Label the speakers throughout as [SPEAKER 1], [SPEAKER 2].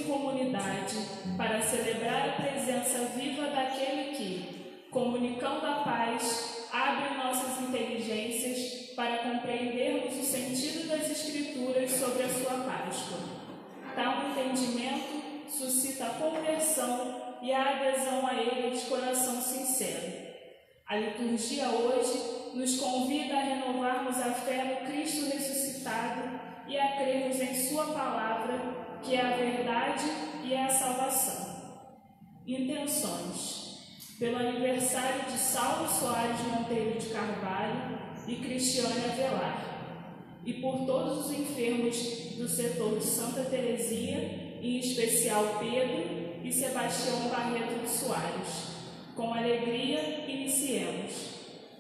[SPEAKER 1] comunidade para celebrar a presença viva daquele que, comunicando a paz, abre nossas inteligências para compreendermos o sentido das Escrituras sobre a sua Páscoa. Tal entendimento suscita a conversão e a adesão a ele de coração sincero. A liturgia hoje nos convida a renovarmos a fé no Cristo ressuscitado e a crermos em sua palavra, que é a verdade e é a salvação. Intenções. Pelo aniversário de Saulo Soares Monteiro de Carvalho e Cristiane Avelar, e por todos os enfermos do setor de Santa Teresinha, em especial Pedro e Sebastião Barreto de Soares. Com alegria, iniciemos.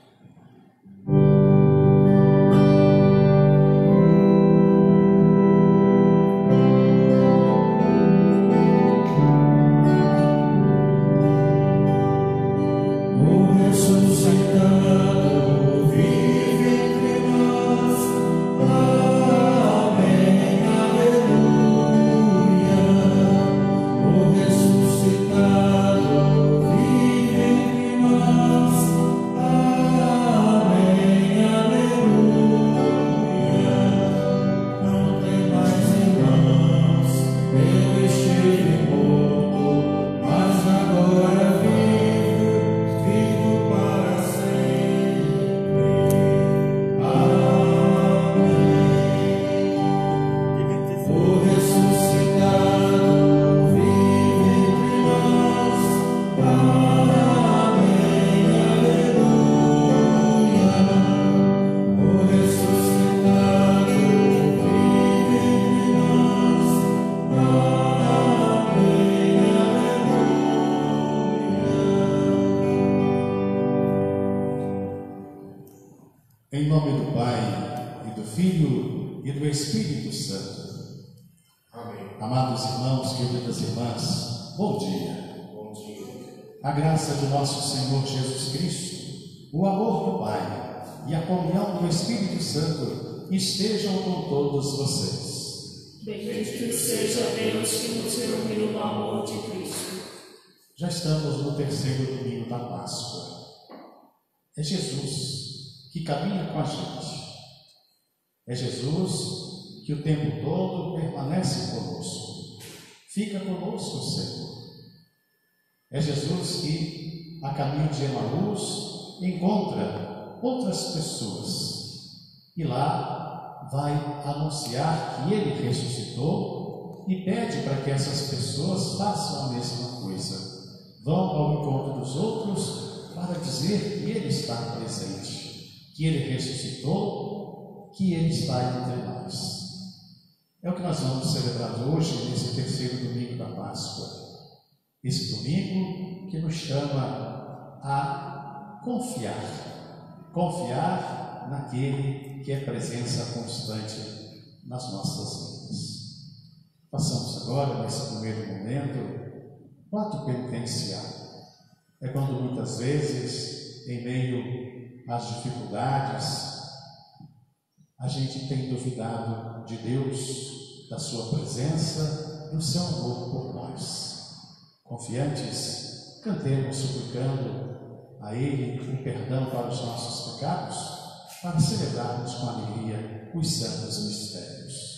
[SPEAKER 2] Em nome do Pai, e do Filho, e do Espírito Santo.
[SPEAKER 3] Amém.
[SPEAKER 2] Amados irmãos, queridas irmãs, bom dia.
[SPEAKER 3] Bom dia.
[SPEAKER 2] A graça de nosso Senhor Jesus Cristo, o amor do Pai e a comunhão do Espírito Santo estejam com todos vocês.
[SPEAKER 1] Bendito seja Deus que nos reuniu no amor de Cristo.
[SPEAKER 2] Já estamos no terceiro domingo da Páscoa. É Jesus que caminha com a gente. É Jesus que o tempo todo permanece conosco. Fica conosco, Senhor. É Jesus que, a caminho de Emaús, encontra outras pessoas e lá vai anunciar que Ele ressuscitou e pede para que essas pessoas façam a mesma coisa. Vão ao encontro dos outros para dizer que Ele está presente, que Ele ressuscitou, que Ele está entre nós. É o que nós vamos celebrar hoje, nesse terceiro domingo da Páscoa. Esse domingo que nos chama a confiar naquele que é presença constante nas nossas vidas. Passamos agora, nesse primeiro momento, o ato penitenciário. É quando muitas vezes, em meio às dificuldades, a gente tem duvidado de Deus, da sua presença, do seu amor por nós. Confiantes, cantemos suplicando a Ele o perdão para os nossos pecados, para celebrarmos com alegria os santos mistérios.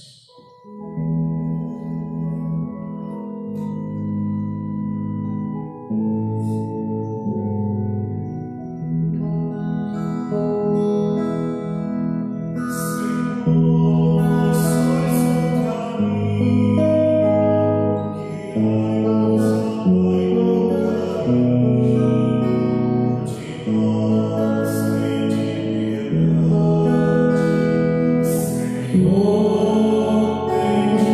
[SPEAKER 3] Oh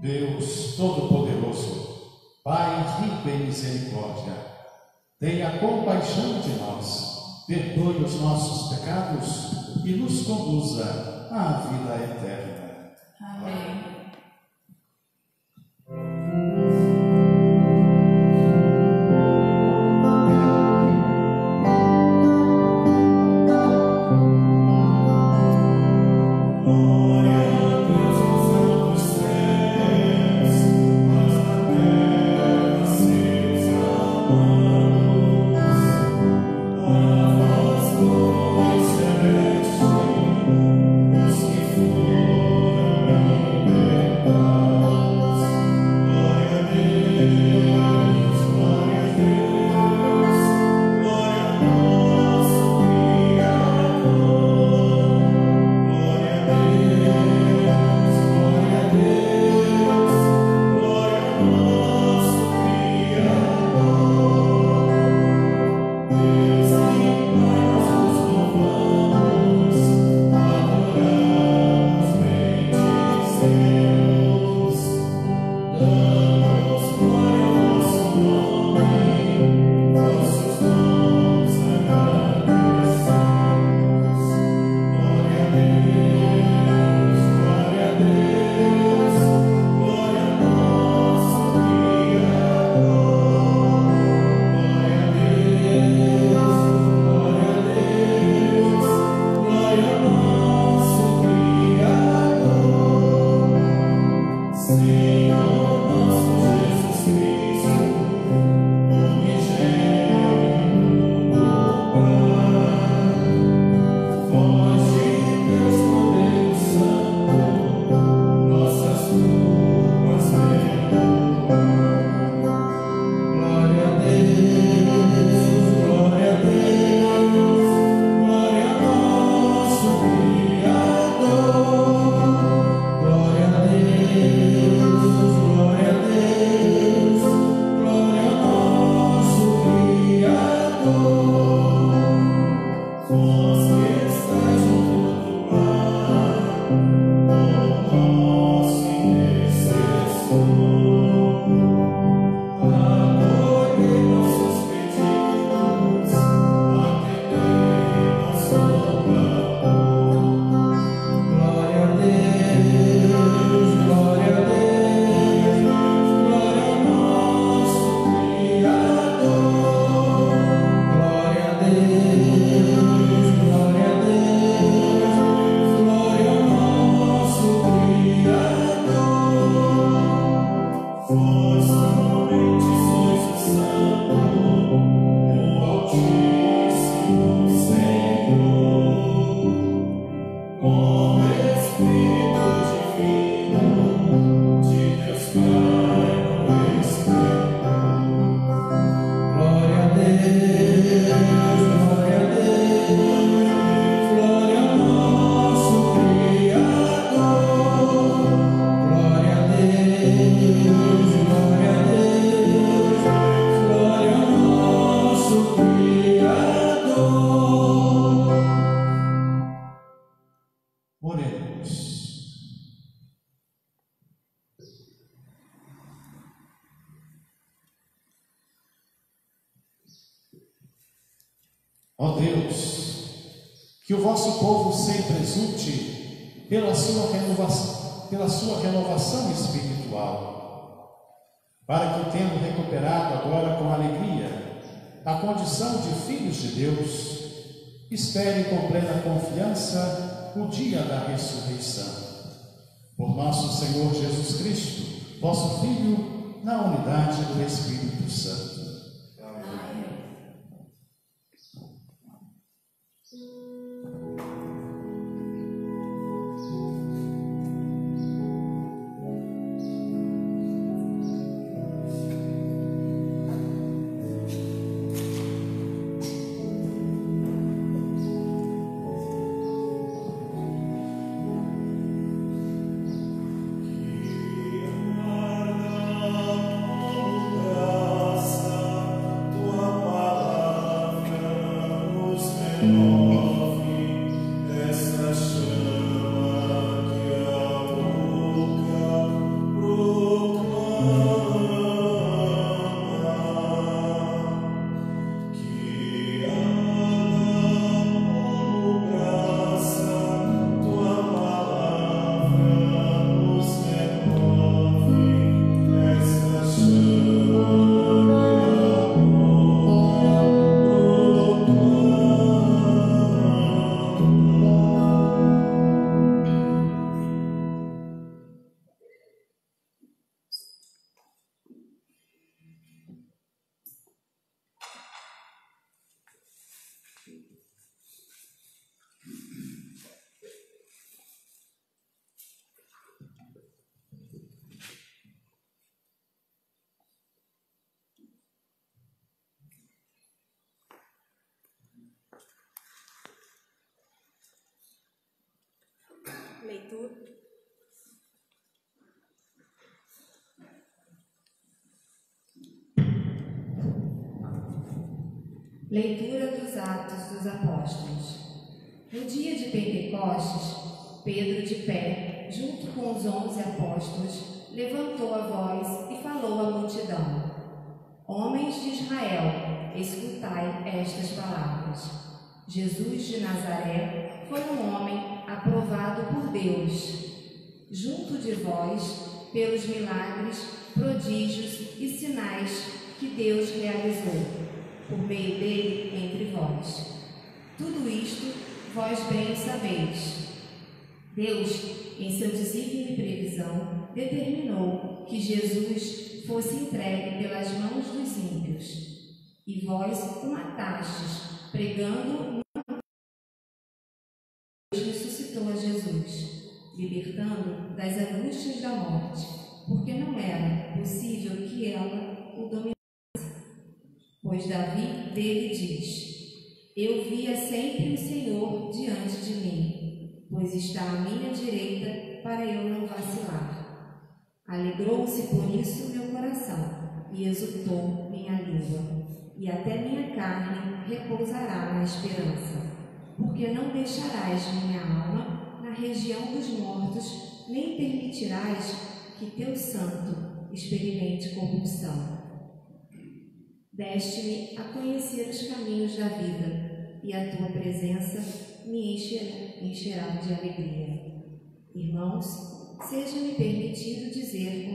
[SPEAKER 2] Deus Todo-Poderoso, Pai rico em misericórdia, tenha compaixão de nós, perdoe os nossos pecados e nos conduza à vida eterna.
[SPEAKER 1] Amém.
[SPEAKER 2] Ó Deus, que o vosso povo sempre exulte pela sua renovação espiritual, para que, tendo recuperado agora com alegria a condição de filhos de Deus, espere com plena confiança o dia da ressurreição. Por nosso Senhor Jesus Cristo, vosso Filho, na unidade do Espírito Santo.
[SPEAKER 3] Graça Leitura dos Atos dos Apóstolos. No dia de Pentecostes, Pedro, de pé, junto com os 11 apóstolos, levantou a voz e falou à multidão: Homens de Israel, escutai estas palavras. Jesus de Nazaré foi um homem aprovado por Deus, junto de vós, pelos milagres, prodígios e sinais que Deus realizou por meio dele entre vós. Tudo isto vós bem o sabeis. Deus, em seu desígnio e previsão, determinou que Jesus fosse entregue pelas mãos dos ímpios, e vós o matastes, pregando. Deus ressuscitou a Jesus, libertando das angústias da morte, porque não era possível que ela o dominasse. Pois Davi dele diz: Eu via sempre o Senhor diante de mim, pois está à minha direita para eu não vacilar. Alegrou-se por isso meu coração, e exultou minha língua, e até minha carne repousará na esperança, porque não deixarás minha alma na região dos mortos, nem permitirás que teu santo experimente corrupção. Deste-me a conhecer os caminhos da vida, e a tua presença me encherá de alegria. Irmãos, seja-me permitido dizer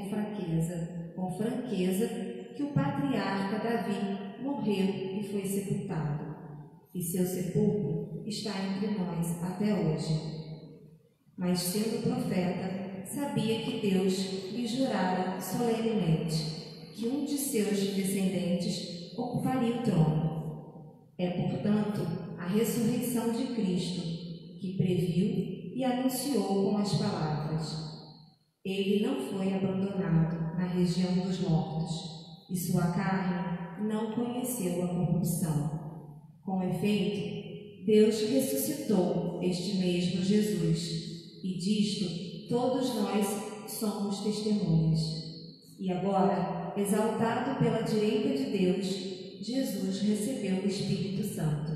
[SPEAKER 3] com franqueza, que o patriarca Davi morreu e foi sepultado, e seu sepulcro está entre nós até hoje. Mas, sendo profeta, sabia que Deus lhe jurara solenemente que um de seus descendentes ocuparia o trono. É, portanto, a ressurreição de Cristo, que previu e anunciou com as palavras: Ele não foi abandonado na região dos mortos, e sua carne não conheceu a corrupção. Com efeito, Deus ressuscitou este mesmo Jesus, e disto todos nós somos testemunhas. E agora, exaltado pela direita de Deus, Jesus recebeu o Espírito Santo,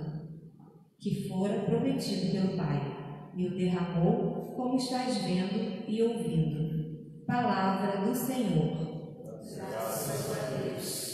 [SPEAKER 3] que fora prometido pelo Pai, e o derramou, como estás vendo e ouvindo. Palavra do Senhor. Graças a Deus.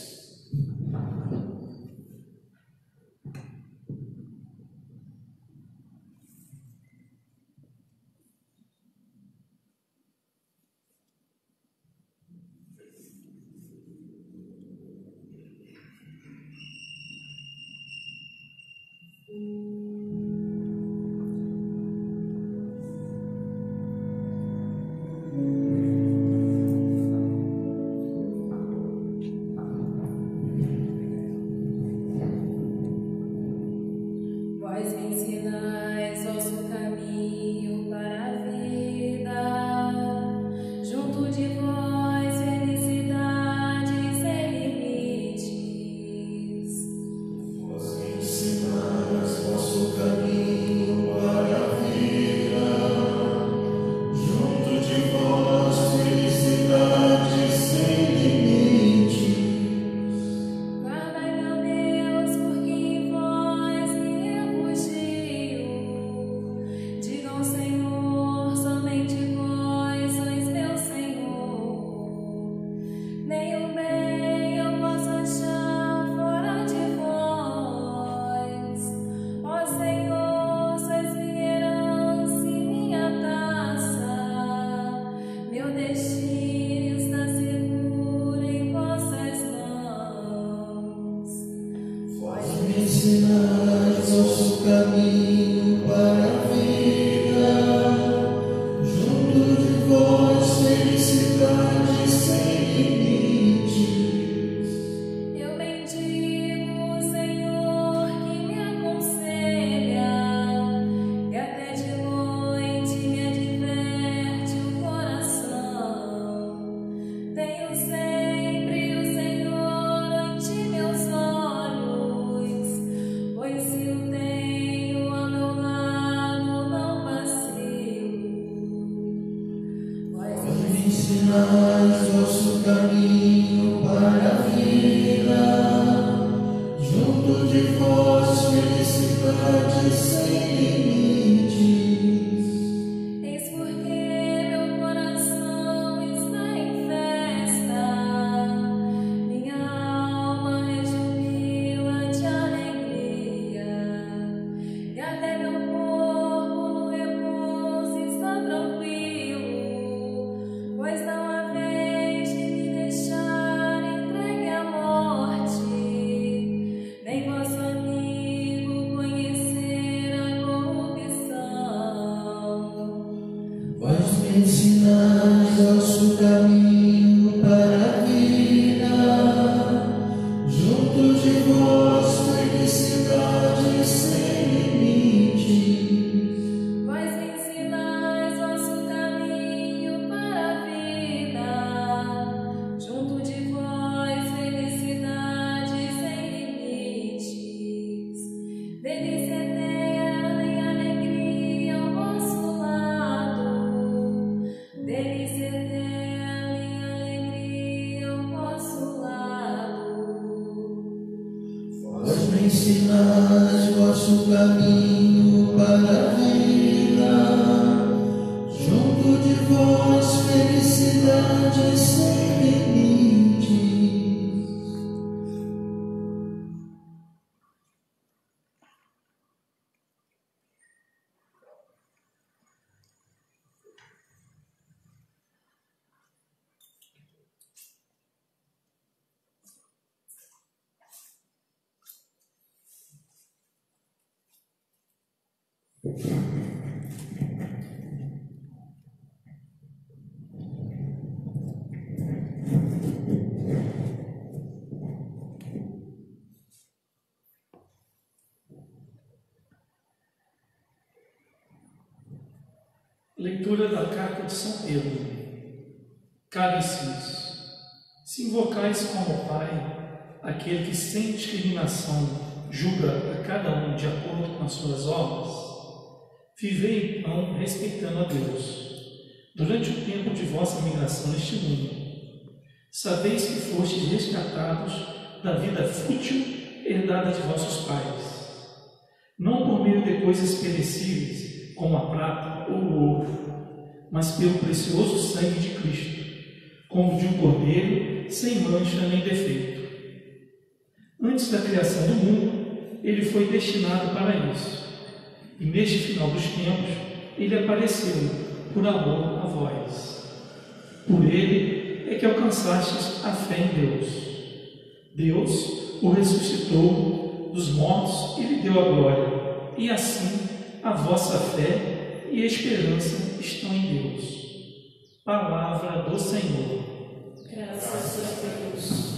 [SPEAKER 4] Vós ensinais vosso caminho para a vida, junto de vós felicidade sem limites.
[SPEAKER 5] Eis porque meu coração está em festa, minha alma rejubila de alegria, e até meu corpo no repouso está tranquilo, pois não há vez de me deixar entregue à morte, nem vosso amigo conhecer a corrupção.
[SPEAKER 4] Vós me ensinais vosso caminho para a vida, junto de vós felicidade sem limites.
[SPEAKER 5] Vós me ensinais vosso caminho para a vida, junto de vós felicidade sem limites. Delícia eterna e alegria ao vosso lado, delícia eterna e alegria ao vosso lado.
[SPEAKER 4] Vós me ensinais vosso caminho para a vida, junto de vós felicidade sem limites.
[SPEAKER 6] Leitura da Carta de São Pedro. Caríssimos, se invocais como Pai aquele que sem discriminação julga a cada um de acordo com as suas obras, vivei então respeitando a Deus, durante o tempo de vossa migração neste mundo. Sabeis que fostes resgatados da vida fútil herdada de vossos pais, não por meio de coisas perecíveis, como a prata ou o ouro, mas pelo precioso sangue de Cristo, como de um cordeiro sem mancha nem defeito. Antes da criação do mundo, ele foi destinado para isso, e neste final dos tempos, ele apareceu por amor a vós. Por ele é que alcançastes a fé em Deus. Deus o ressuscitou dos mortos e lhe deu a glória, e assim a vossa fé e esperança estão em Deus. Palavra do Senhor.
[SPEAKER 1] Graças a Deus.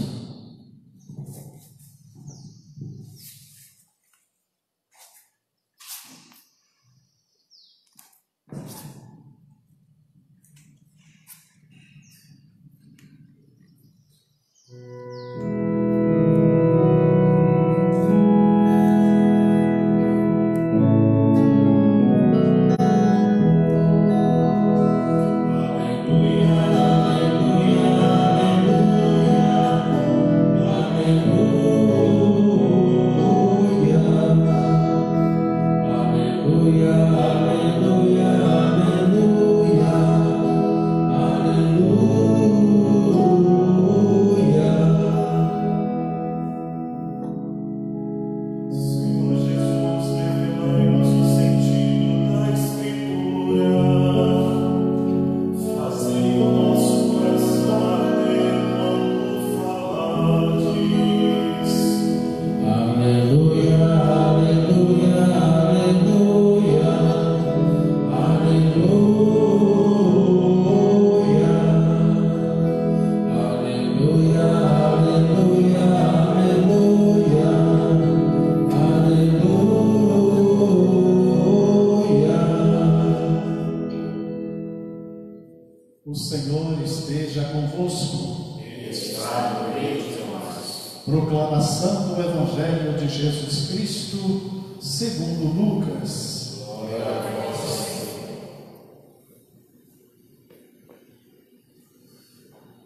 [SPEAKER 2] O Senhor esteja convosco.
[SPEAKER 7] Ele está no meio de nós.
[SPEAKER 2] Proclamação do Evangelho de Jesus Cristo segundo Lucas.
[SPEAKER 7] Glória a vós, Senhor.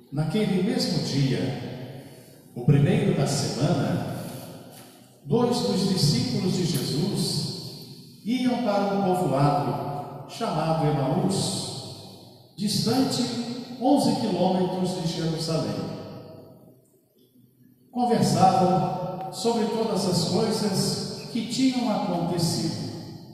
[SPEAKER 2] Naquele mesmo dia, o primeiro da semana, 2 dos discípulos de Jesus iam para um povoado chamado Emaús, distante 11 quilômetros de Jerusalém. Conversavam sobre todas as coisas que tinham acontecido.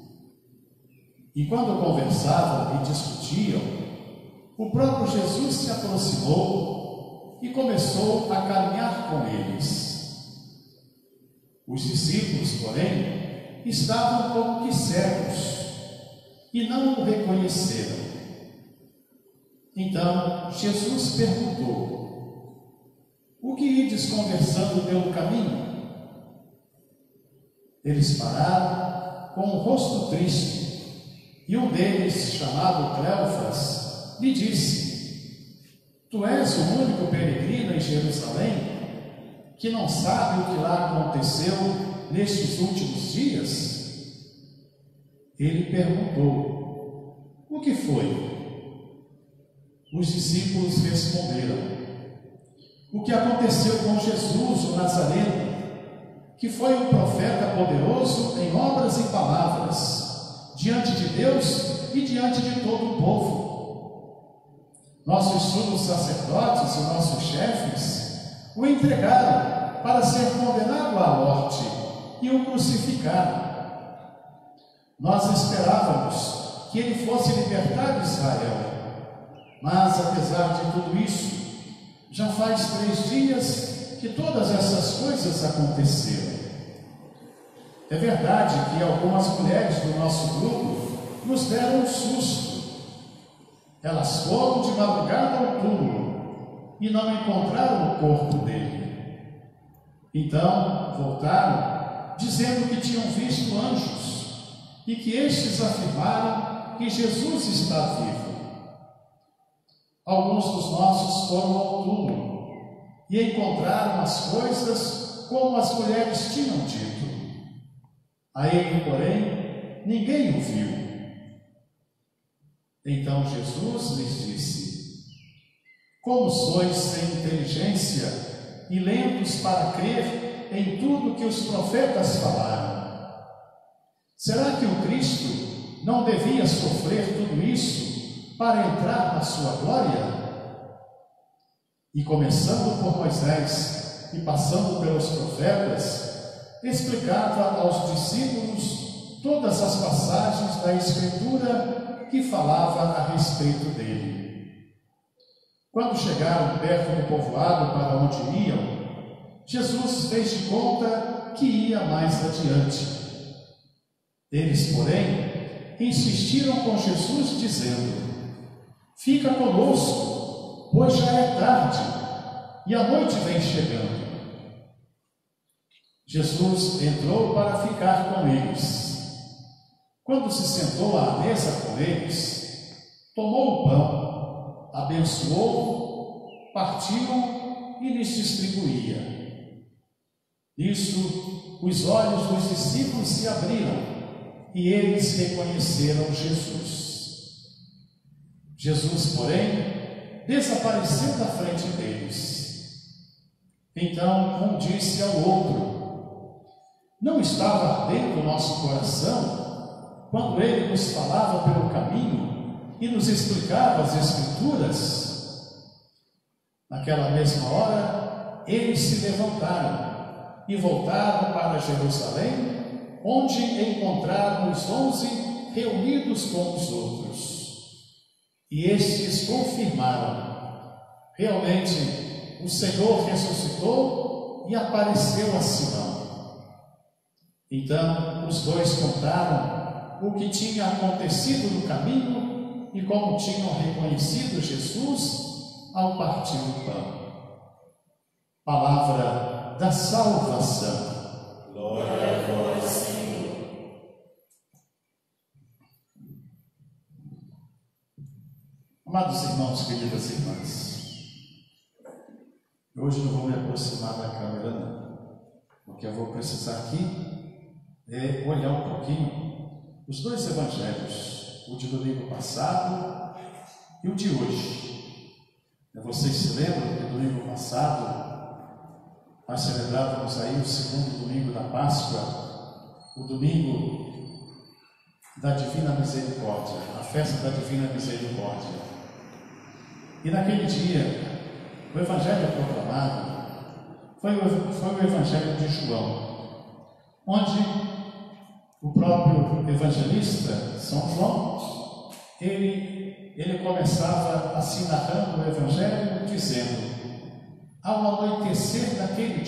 [SPEAKER 2] E quando conversavam e discutiam, o próprio Jesus se aproximou e começou a caminhar com eles. Os discípulos, porém, estavam como que cegos e não o reconheceram. Então Jesus perguntou: o que ides conversando pelo caminho? Eles pararam com o rosto triste, e um deles, chamado Cleofas, lhe disse: tu és o único peregrino em Jerusalém que não sabe o que lá aconteceu nestes últimos dias? Ele perguntou: o que foi? Os discípulos responderam: o que aconteceu com Jesus, o Nazareno, que foi um profeta poderoso em obras e palavras, diante de Deus e diante de todo o povo. Nossos sumos sacerdotes e nossos chefes o entregaram para ser condenado à morte e o crucificaram. Nós esperávamos que ele fosse libertar Israel, mas apesar de tudo isso, já faz 3 dias que todas essas coisas aconteceram. É verdade que algumas mulheres do nosso grupo nos deram um susto. Elas foram de madrugada ao túmulo e não encontraram o corpo dele. Então voltaram dizendo que tinham visto anjos e que estes afirmaram que Jesus está vivo. Alguns dos nossos foram ao túmulo e encontraram as coisas como as mulheres tinham dito. A ele, porém, ninguém o viu. Então Jesus lhes disse: como sois sem inteligência e lentos para crer em tudo que os profetas falaram? Será que o Cristo não devia sofrer tudo isso para entrar na sua glória? E começando por Moisés e passando pelos profetas, explicava aos discípulos todas as passagens da Escritura que falava a respeito dele. Quando chegaram perto do povoado para onde iam, Jesus fez de conta que ia mais adiante. Eles, porém, insistiram com Jesus, dizendo: fica conosco, pois já é tarde e a noite vem chegando. Jesus entrou para ficar com eles. Quando se sentou à mesa com eles, tomou o pão, abençoou, partiu e lhes distribuía. Nisso, os olhos dos discípulos se abriram e eles reconheceram Jesus. Jesus, porém, desapareceu da frente deles. Então um disse ao outro: não estava ardendo o nosso coração quando ele nos falava pelo caminho e nos explicava as Escrituras? Naquela mesma hora, eles se levantaram e voltaram para Jerusalém, onde encontraram os 11 reunidos com os outros. E estes confirmaram: realmente o Senhor ressuscitou e apareceu a Simão. Então os dois contaram o que tinha acontecido no caminho e como tinham reconhecido Jesus ao partir o pão. Palavra da salvação.
[SPEAKER 7] Glória a vós, Senhor.
[SPEAKER 2] Amados irmãos, queridas irmãs, hoje não vou me aproximar da câmera não, porque eu vou precisar aqui olhar um pouquinho os 2 evangelhos, o de domingo passado e o de hoje. Vocês se lembram que domingo passado nós celebrávamos aí o segundo domingo da Páscoa, o domingo da Divina Misericórdia, a festa da Divina Misericórdia. E naquele dia, o Evangelho proclamado foi o Evangelho de João, onde o próprio evangelista São João, ele começava assim narrando o Evangelho, dizendo: ao anoitecer daquele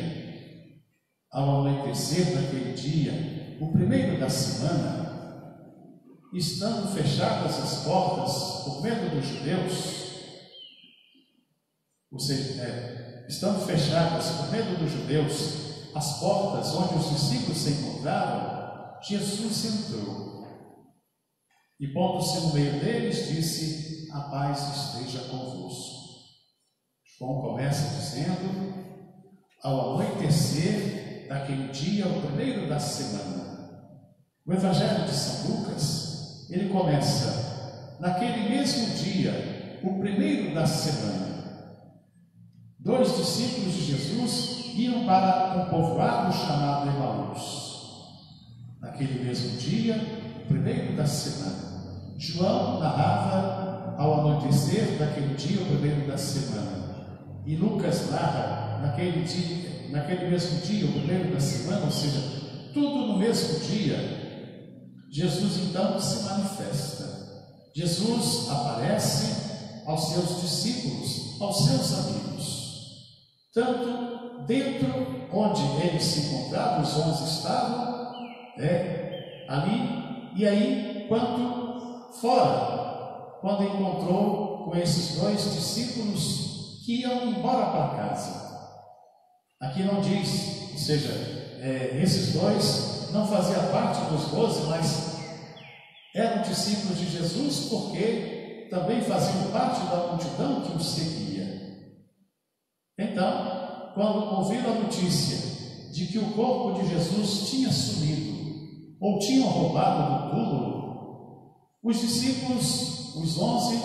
[SPEAKER 2] dia, o primeiro da semana, estando fechadas as portas por medo dos judeus, ou seja, estando fechadas por medo dos judeus as portas onde os discípulos se encontravam, Jesus entrou e, pondo-se no meio deles, disse: a paz esteja convosco. João começa dizendo: ao anoitecer daquele dia, o primeiro da semana. O Evangelho de São Lucas, ele começa naquele mesmo dia, o primeiro da semana. 2 discípulos de Jesus iam para um povoado chamado Emaús. Naquele mesmo dia, o primeiro da semana. João narrava ao anoitecer daquele dia, o primeiro da semana. E Lucas narra naquele mesmo dia, o primeiro da semana, ou seja, tudo no mesmo dia. Jesus então se manifesta. Jesus aparece aos seus discípulos, aos seus amigos. Tanto dentro onde eles se encontravam, os 11 estavam, ali, e aí, quanto fora, quando encontrou com esses 2 discípulos que iam embora para casa. Aqui não diz, ou seja, esses 2 não faziam parte dos 12, mas eram discípulos de Jesus porque também faziam parte da multidão que os seguia. Então, quando ouviram a notícia de que o corpo de Jesus tinha sumido, ou tinham roubado do túmulo, os discípulos, os 11,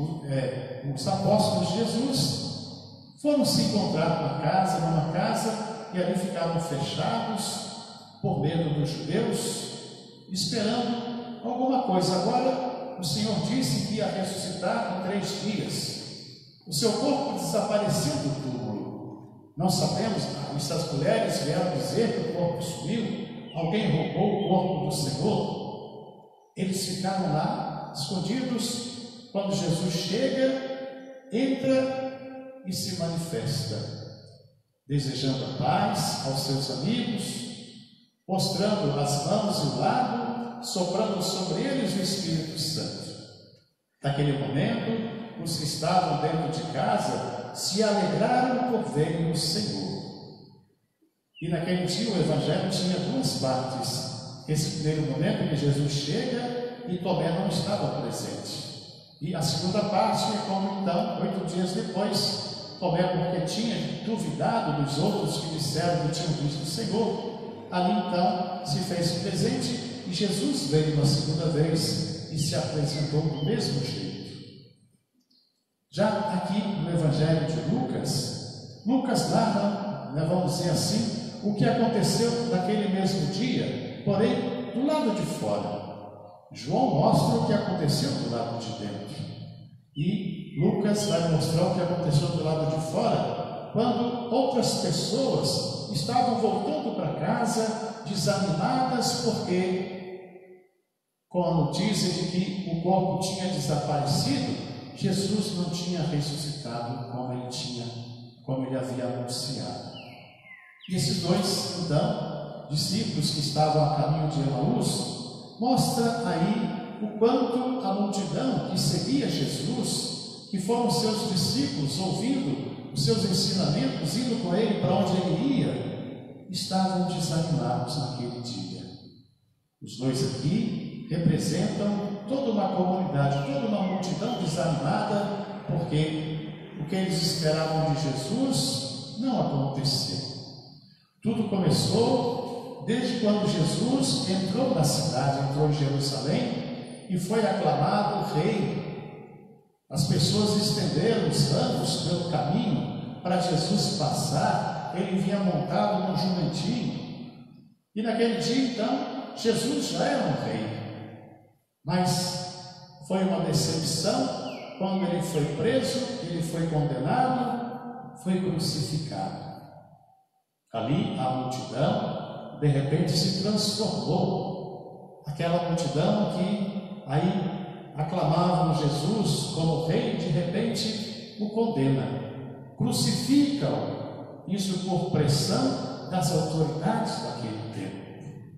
[SPEAKER 2] os apóstolos de Jesus, foram se encontrar numa casa, e ali ficaram fechados por medo dos judeus, esperando alguma coisa. Agora, o Senhor disse que ia ressuscitar em 3 dias. O seu corpo desapareceu do túmulo. Não sabemos, essas mulheres vieram dizer que o corpo sumiu. Alguém roubou o corpo do Senhor. Eles ficaram lá, escondidos. Quando Jesus chega, entra e se manifesta, desejando a paz aos seus amigos, mostrando as mãos e o lado, soprando sobre eles o Espírito Santo. Naquele momento, os que estavam dentro de casa se alegraram por verem o Senhor. E naquele dia o Evangelho tinha 2 partes. Esse primeiro momento que Jesus chega e Tomé não estava presente. E a segunda parte é como então, 8 dias depois, Tomé, porque tinha duvidado dos outros que disseram que tinham visto o Senhor, ali então se fez presente e Jesus veio uma segunda vez e se apresentou do mesmo jeito. Já aqui no Evangelho de Lucas narra, vamos dizer assim, o que aconteceu naquele mesmo dia, porém do lado de fora. João mostra o que aconteceu do lado de dentro, e Lucas vai mostrar o que aconteceu do lado de fora, quando outras pessoas estavam voltando para casa desanimadas, porque com a notícia de que o corpo tinha desaparecido, Jesus não tinha ressuscitado como ele havia anunciado. E esses 2, então, discípulos que estavam a caminho de Emaús, mostra aí o quanto a multidão que seguia Jesus, que foram seus discípulos, ouvindo os seus ensinamentos, indo com ele para onde ele ia, estavam desanimados naquele dia. Os 2 aqui representam toda uma comunidade, toda uma multidão desanimada, porque o que eles esperavam de Jesus não aconteceu. Tudo começou desde quando Jesus entrou na cidade, entrou em Jerusalém e foi aclamado rei. As pessoas estenderam os ramos pelo caminho para Jesus passar. Ele vinha montado num jumentinho. E naquele dia, então, Jesus já era um rei. Mas foi uma decepção quando ele foi preso, ele foi condenado, foi crucificado. Ali a multidão, de repente, se transformou. Aquela multidão que aí aclamavam Jesus como rei, de repente o condena, crucifica-o, isso por pressão das autoridades daquele tempo.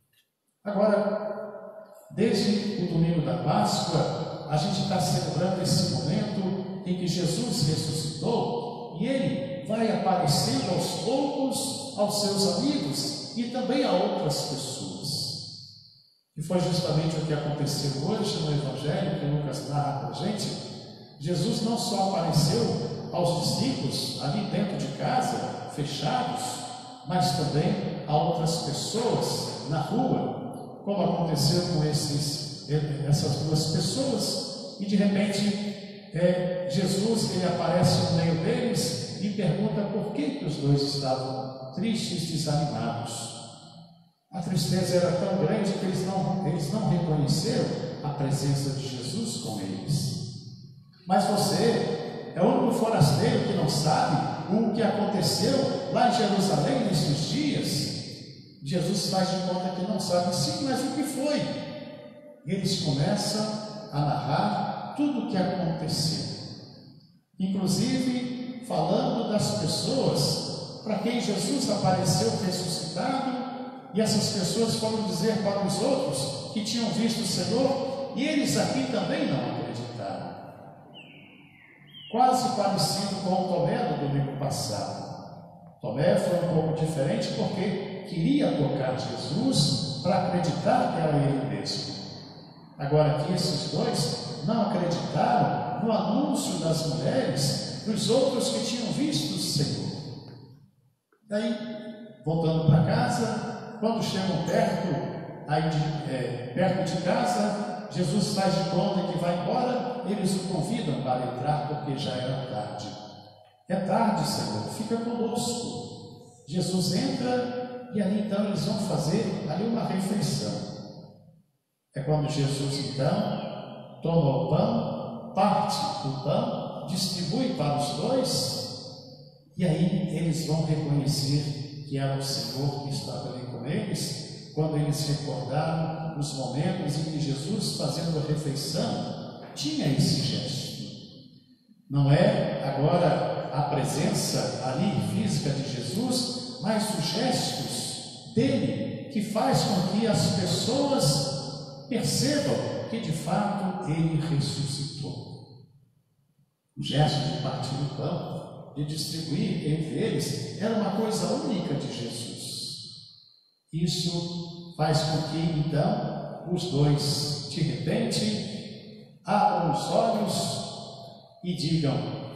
[SPEAKER 2] Agora, desde o domingo da Páscoa, a gente está celebrando esse momento em que Jesus ressuscitou e ele vai aparecendo aos poucos aos seus amigos e também a outras pessoas. E foi justamente o que aconteceu hoje no Evangelho que Lucas narra para a gente. Jesus não só apareceu aos discípulos ali dentro de casa, fechados, mas também a outras pessoas na rua, como aconteceu com essas duas pessoas. E de repente Jesus ele aparece no meio deles e pergunta por que os dois estavam tristes, desanimados. A tristeza era tão grande que eles não reconheceram a presença de Jesus com eles. Mas você é o único forasteiro que não sabe o que aconteceu lá em Jerusalém nesses dias. Jesus faz de conta que não sabe. Sim, mas o que foi? Eles começam a narrar tudo o que aconteceu, inclusive falando das pessoas para quem Jesus apareceu ressuscitado. E essas pessoas foram dizer para os outros que tinham visto o Senhor, e eles aqui também não acreditaram. Quase parecido com o Tomé do domingo passado. Tomé foi um pouco diferente porque queria tocar Jesus para acreditar que era ele mesmo. Agora aqui esses dois não acreditaram no anúncio das mulheres, dos outros que tinham visto o Senhor. Daí, voltando para casa, quando chegam perto de casa, Jesus faz de conta que vai embora, eles o convidam para entrar porque já era tarde. É tarde, Senhor, fica conosco. Jesus entra e ali então eles vão fazer ali uma refeição. É quando Jesus então toma o pão, parte o pão, distribui para os dois, e aí eles vão reconhecer que era o Senhor que estava ali com eles, quando eles recordaram os momentos em que Jesus, fazendo a refeição, tinha esse gesto. Não é agora a presença ali física de Jesus, mas os gestos dele que faz com que as pessoas percebam que de fato ele ressuscitou. O gesto de partir o pão, de distribuir entre eles, era uma coisa única de Jesus. Isso faz com que então os dois de repente abram os olhos e digam,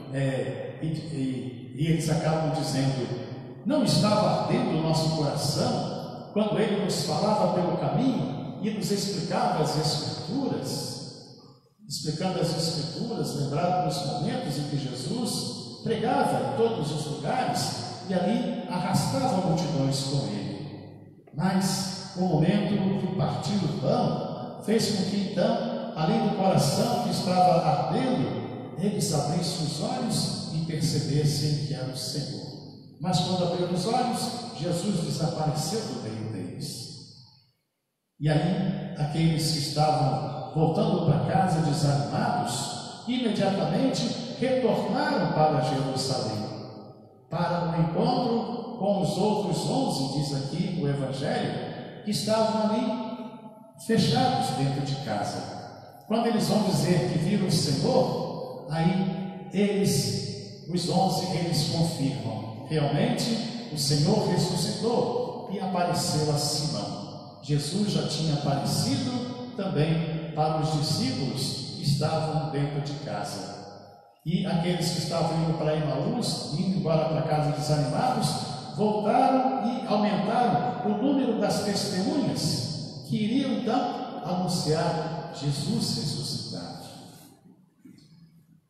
[SPEAKER 2] e eles acabam dizendo: não estava ardendo o nosso coração quando ele nos falava pelo caminho e nos explicava as Escrituras? Explicando as Escrituras, lembrado dos momentos em que Jesus pregava em todos os lugares e ali arrastava multidões com ele. Mas o momento de partir o pão fez com que então, além do coração que estava ardendo, eles abrissem os olhos e percebessem que era o Senhor. Mas quando abriram os olhos, Jesus desapareceu do meio deles. E aí, aqueles que estavam voltando para casa desanimados, imediatamente retornaram para Jerusalém, para o encontro com os outros 11, diz aqui o Evangelho, que estavam ali fechados dentro de casa. Quando eles vão dizer que viram o Senhor, aí eles, os 11, eles confirmam: realmente o Senhor ressuscitou e apareceu a Simão. Jesus já tinha aparecido também para os discípulos que estavam dentro de casa. E aqueles que estavam indo para Emaús, indo embora para casa desanimados, voltaram e aumentaram o número das testemunhas que iriam então anunciar Jesus ressuscitado.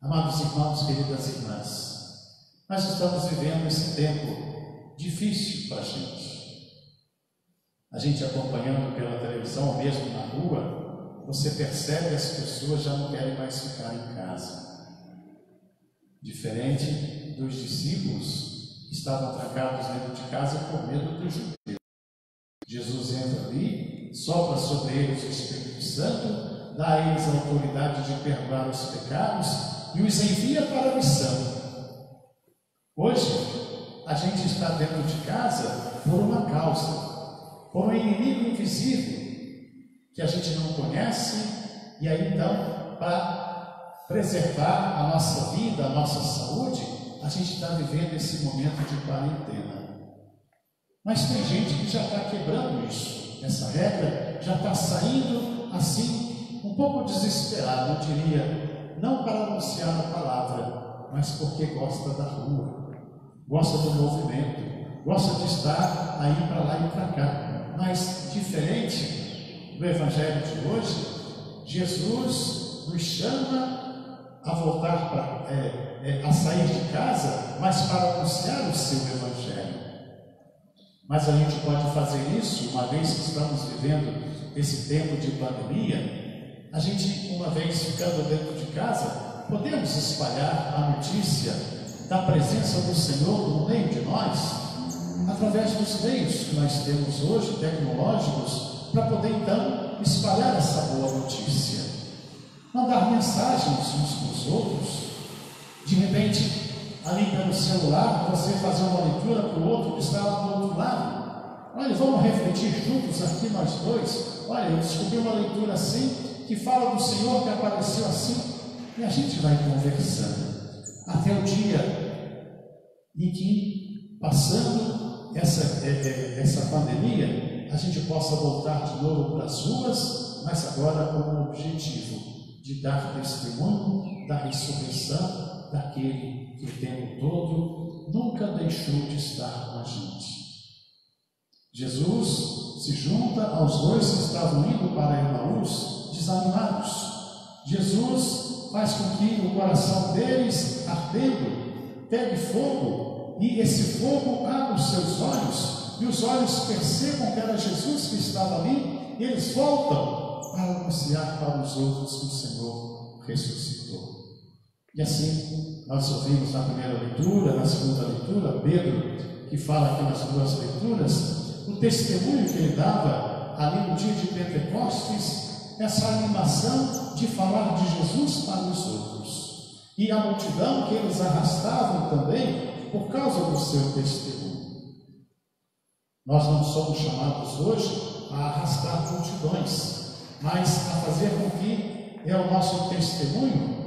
[SPEAKER 2] Amados irmãos, queridas irmãs, nós estamos vivendo esse tempo difícil para a gente. A gente acompanhando pela televisão ou mesmo na rua, você percebe que as pessoas já não querem mais ficar em casa. Diferente dos discípulos que estavam trancados dentro de casa por medo dos judeus. Jesus entra ali, sopra sobre eles o Espírito Santo, dá a eles a autoridade de perdoar os pecados e os envia para a missão. Hoje, a gente está dentro de casa por uma causa, por um inimigo invisível que a gente não conhece, e aí então, para preservar a nossa vida, a nossa saúde, a gente está vivendo esse momento de quarentena. Mas tem gente que já está quebrando isso, essa regra já está saindo assim, um pouco desesperado, eu diria, não para anunciar a palavra, mas porque gosta da rua, gosta do movimento, gosta de estar aí para lá e para cá. Mas diferente do Evangelho de hoje, Jesus nos chama a voltar a sair de casa, mas para anunciar o seu Evangelho. Mas a gente pode fazer isso, uma vez que estamos vivendo esse tempo de pandemia, a gente, uma vez ficando dentro de casa, podemos espalhar a notícia da presença do Senhor no meio de nós, através dos meios que nós temos hoje, tecnológicos, para poder então espalhar essa boa notícia. Mandar mensagens uns para os outros, de repente, ali pelo celular, você fazer uma leitura para o outro que está lá do outro lado. Olha, vamos refletir juntos aqui nós dois. Olha, eu descobri uma leitura assim, que fala do Senhor que apareceu assim, e a gente vai conversando, até o dia em que, passando essa pandemia, a gente possa voltar de novo para as ruas, mas agora com o objetivo de dar testemunho da ressurreição daquele que o tempo todo nunca deixou de estar com a gente. Jesus se junta aos dois que estavam indo para Emaús desanimados. Jesus faz com que o coração deles, ardendo, pegue fogo, e esse fogo abra os seus olhos, e os olhos percebam que era Jesus que estava ali, e eles voltam para anunciar para os outros que o Senhor ressuscitou. E assim, nós ouvimos na primeira leitura, na segunda leitura, Pedro, que fala aqui nas duas leituras, o testemunho que ele dava ali no dia de Pentecostes, essa animação de falar de Jesus para os outros. E a multidão que eles arrastavam também por causa do seu testemunho. Nós não somos chamados hoje a arrastar multidões, mas a fazer com que o nosso testemunho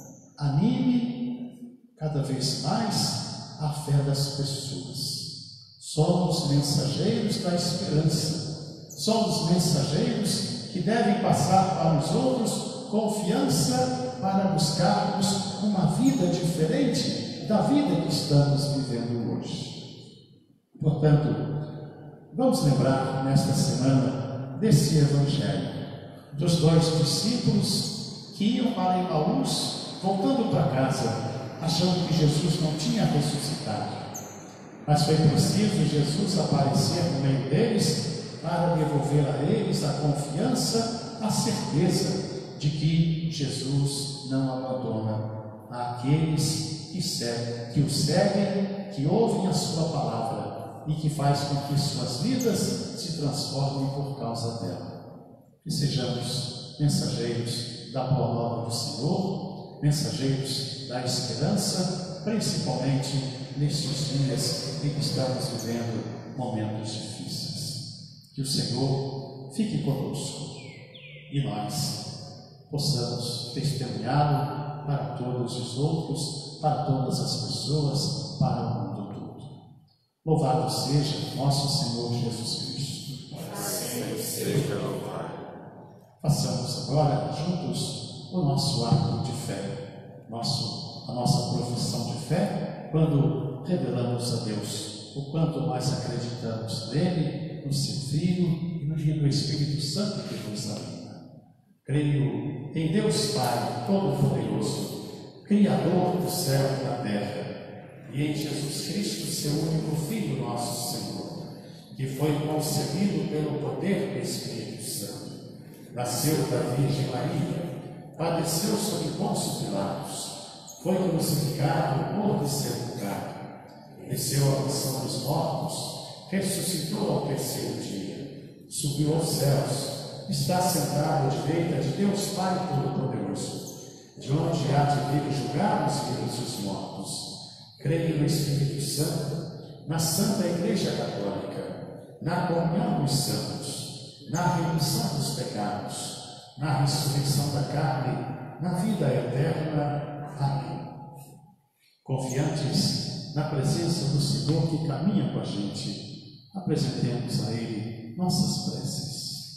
[SPEAKER 2] anime cada vez mais a fé das pessoas. Somos mensageiros da esperança. Somos mensageiros que devem passar para os outros confiança para buscarmos uma vida diferente da vida que estamos vivendo hoje. Portanto, vamos lembrar nesta semana desse Evangelho, dos dois discípulos que iam para Emaús, voltando para casa, achando que Jesus não tinha ressuscitado. Mas foi preciso Jesus aparecer no meio deles para devolver a eles a confiança, a certeza de que Jesus não abandona aqueles que o seguem, que ouvem a sua palavra e que faz com que suas vidas se transformem por causa dela. Que sejamos mensageiros da boa nova do Senhor, mensageiros da esperança, principalmente nestes dias em que estamos vivendo momentos difíceis. Que o Senhor fique conosco e nós possamos testemunhá-lo para todos os outros, para todas as pessoas, para o mundo todo. Louvado seja nosso Senhor Jesus Cristo.
[SPEAKER 7] Assim seja louvado.
[SPEAKER 2] Façamos agora juntos o nosso ato de fé, a nossa profissão de fé, quando revelamos a Deus o quanto mais acreditamos nele, no seu Filho e no Espírito Santo que nos habita. Creio em Deus Pai Todo-Poderoso, Criador do céu e da terra, e em Jesus Cristo, seu único Filho, nosso Senhor, que foi concebido pelo poder do Espírito Santo, nasceu da Virgem Maria, padeceu sob Pôncio Pilatos, foi crucificado, morto e sepultado, desceu à mansão dos mortos, ressuscitou ao terceiro dia, subiu aos céus, está sentado à direita de Deus Pai Todo-Poderoso, de onde há de vir julgar os vivos e os mortos. Creio no Espírito Santo, na Santa Igreja Católica, na comunhão dos santos, na remissão dos pecados, na ressurreição da carne, na vida eterna. Amém. Confiantes na presença do Senhor que caminha com a gente, apresentemos a Ele nossas preces.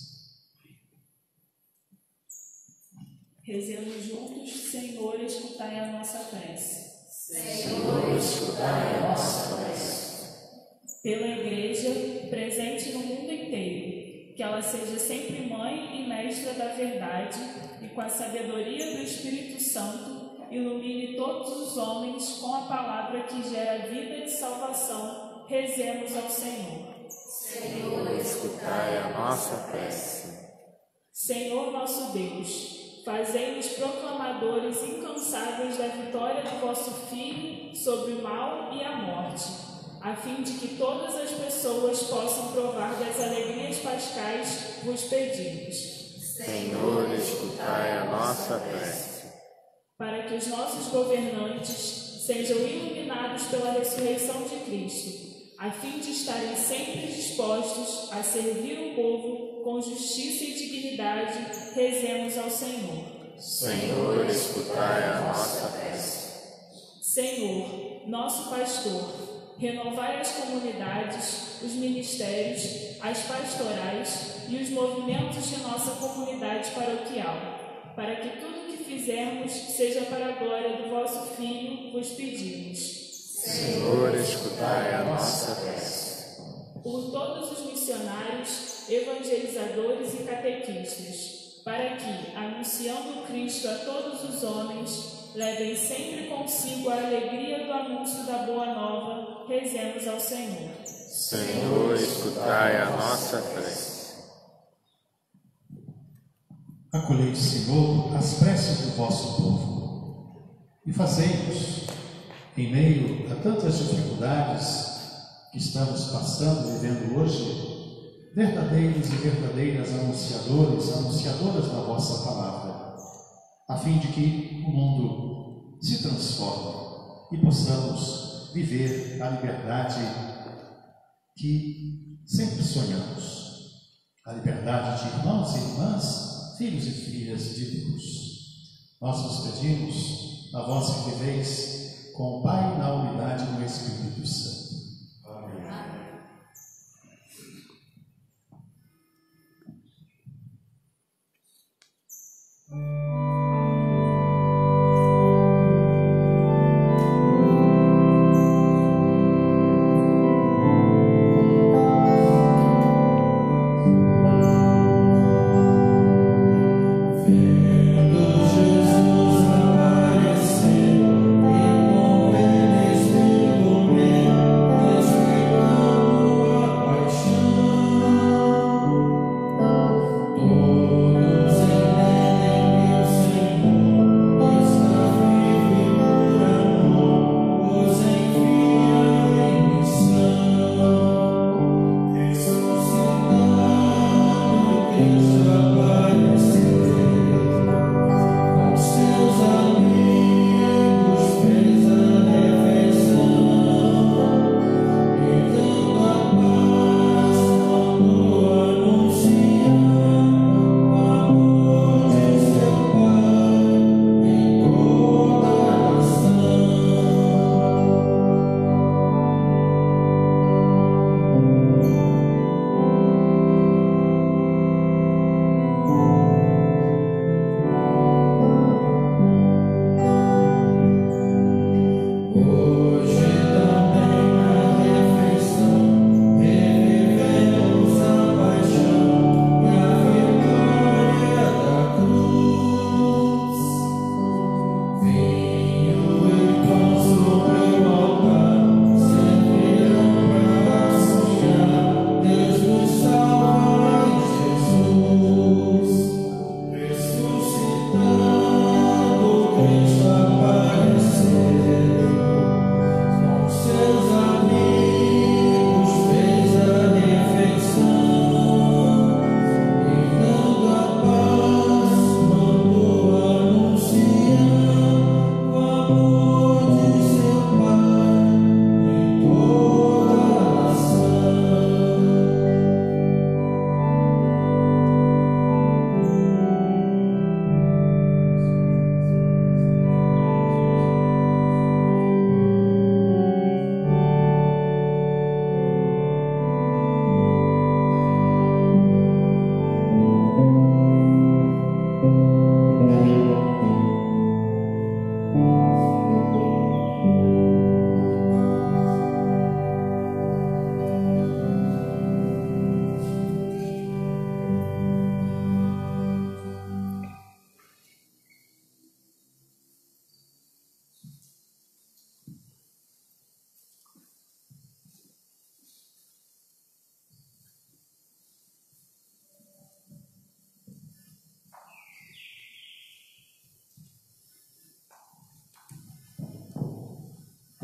[SPEAKER 1] Rezemos juntos, Senhor, escutai a nossa prece.
[SPEAKER 7] Senhor, escutai a nossa prece.
[SPEAKER 1] Pela Igreja, presente no mundo inteiro, que ela seja sempre mãe e mestra da verdade e com a sabedoria do Espírito Santo ilumine todos os homens com a palavra que gera vida e salvação. Rezemos ao Senhor.
[SPEAKER 7] Senhor, escutai a nossa prece.
[SPEAKER 1] Senhor nosso Deus, fazei-nos proclamadores incansáveis da vitória do vosso Filho sobre o mal e a morte, a fim de que todas as pessoas possam provar das alegrias pascais vos pedimos.
[SPEAKER 7] Senhor, escutai a nossa prece.
[SPEAKER 1] Para que os nossos governantes sejam iluminados pela ressurreição de Cristo, a fim de estarem sempre dispostos a servir o povo com justiça e dignidade, rezemos ao Senhor.
[SPEAKER 7] Senhor, escutai a nossa prece.
[SPEAKER 1] Senhor, nosso pastor, renovai as comunidades, os ministérios, as pastorais e os movimentos de nossa comunidade paroquial, para que tudo o que fizermos seja para a glória do vosso Filho, vos pedimos.
[SPEAKER 7] Senhor, escutai a nossa prece.
[SPEAKER 1] Por todos os missionários, evangelizadores e catequistas, para que, anunciando Cristo a todos os homens, levem sempre consigo a alegria do anúncio da Boa Nova, rezemos ao Senhor.
[SPEAKER 7] Senhor, escutai a nossa prece.
[SPEAKER 2] Acolhei, Senhor, as preces do vosso povo e fazei-nos, em meio a tantas dificuldades que estamos passando, vivendo hoje, verdadeiros e verdadeiras anunciadoras da vossa palavra, a fim de que o mundo se transforme e possamos viver a liberdade que sempre sonhamos, a liberdade de irmãos e irmãs, filhos e filhas de Deus. Nós vos pedimos, a vós que viveis com o Pai na unidade do Espírito Santo.
[SPEAKER 4] Vendo Jesus aparecer e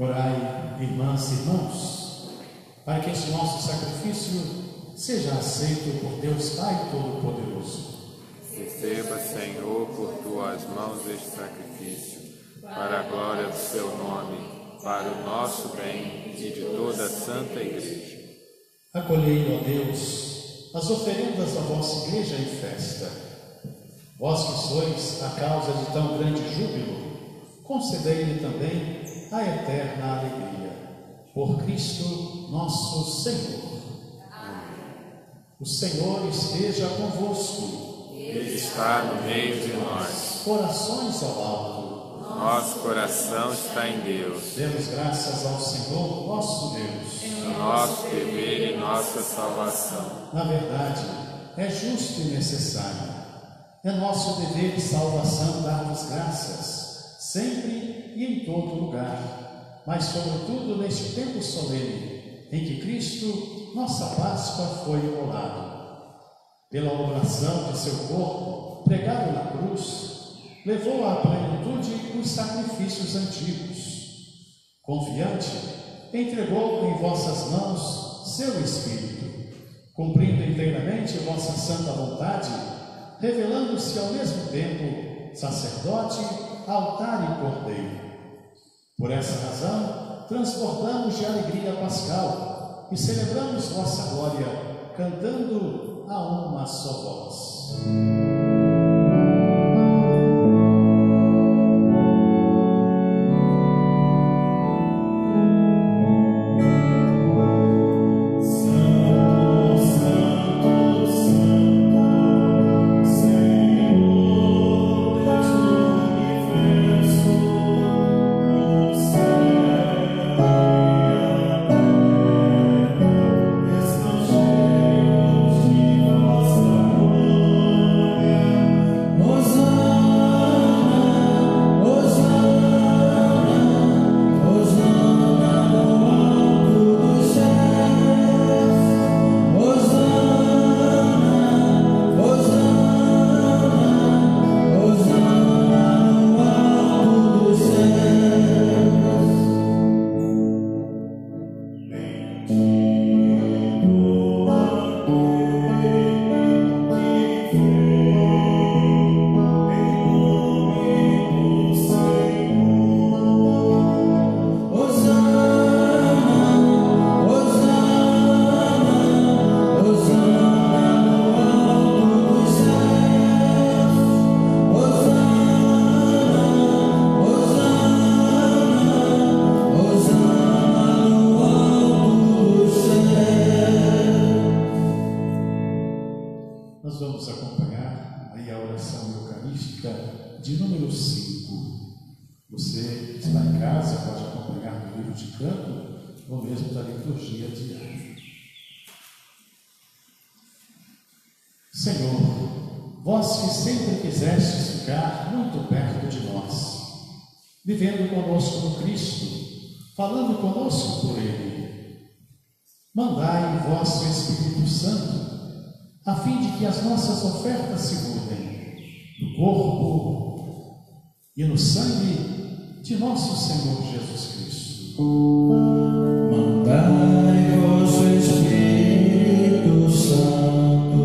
[SPEAKER 2] Orai, irmãs e irmãos, para que este nosso sacrifício seja aceito por Deus Pai Todo-Poderoso.
[SPEAKER 7] Receba, Senhor, por tuas mãos este sacrifício, para a glória do seu nome, para o nosso bem e de toda a Santa Igreja.
[SPEAKER 2] Acolhei, ó Deus, as oferendas da vossa Igreja em festa. Vós que sois a causa de tão grande júbilo, concedei-lhe também a eterna alegria. Por Cristo nosso Senhor. Amém. O Senhor esteja convosco.
[SPEAKER 7] Ele está no meio de nós.
[SPEAKER 2] Corações ao alto.
[SPEAKER 7] Nosso coração está em Deus.
[SPEAKER 2] Demos graças ao Senhor, nosso Deus.
[SPEAKER 7] É nosso dever e nossa salvação.
[SPEAKER 2] Na verdade, é justo e necessário. É nosso dever de salvação dar-vos graças, sempre e em todo lugar, mas sobretudo neste tempo solene, em que Cristo, nossa Páscoa, foi imolado. Pela oblação de seu corpo, pregado na cruz, levou à plenitude os sacrifícios antigos. Confiante, entregou em vossas mãos seu Espírito, cumprindo inteiramente vossa santa vontade, revelando-se ao mesmo tempo sacerdote, altar e cordeiro. Por essa razão, transbordamos de alegria pascal e celebramos vossa glória, cantando a uma só voz. De número 5. Você que está em casa pode acompanhar no livro de canto ou mesmo da liturgia diária. Senhor, vós que sempre quisestes ficar muito perto de nós, vivendo conosco no Cristo, falando conosco por Ele, mandai o vosso Espírito Santo, a fim de que as nossas ofertas se mudem no corpo e no sangue de nosso Senhor Jesus Cristo.
[SPEAKER 4] Mandai vosso Espírito Santo.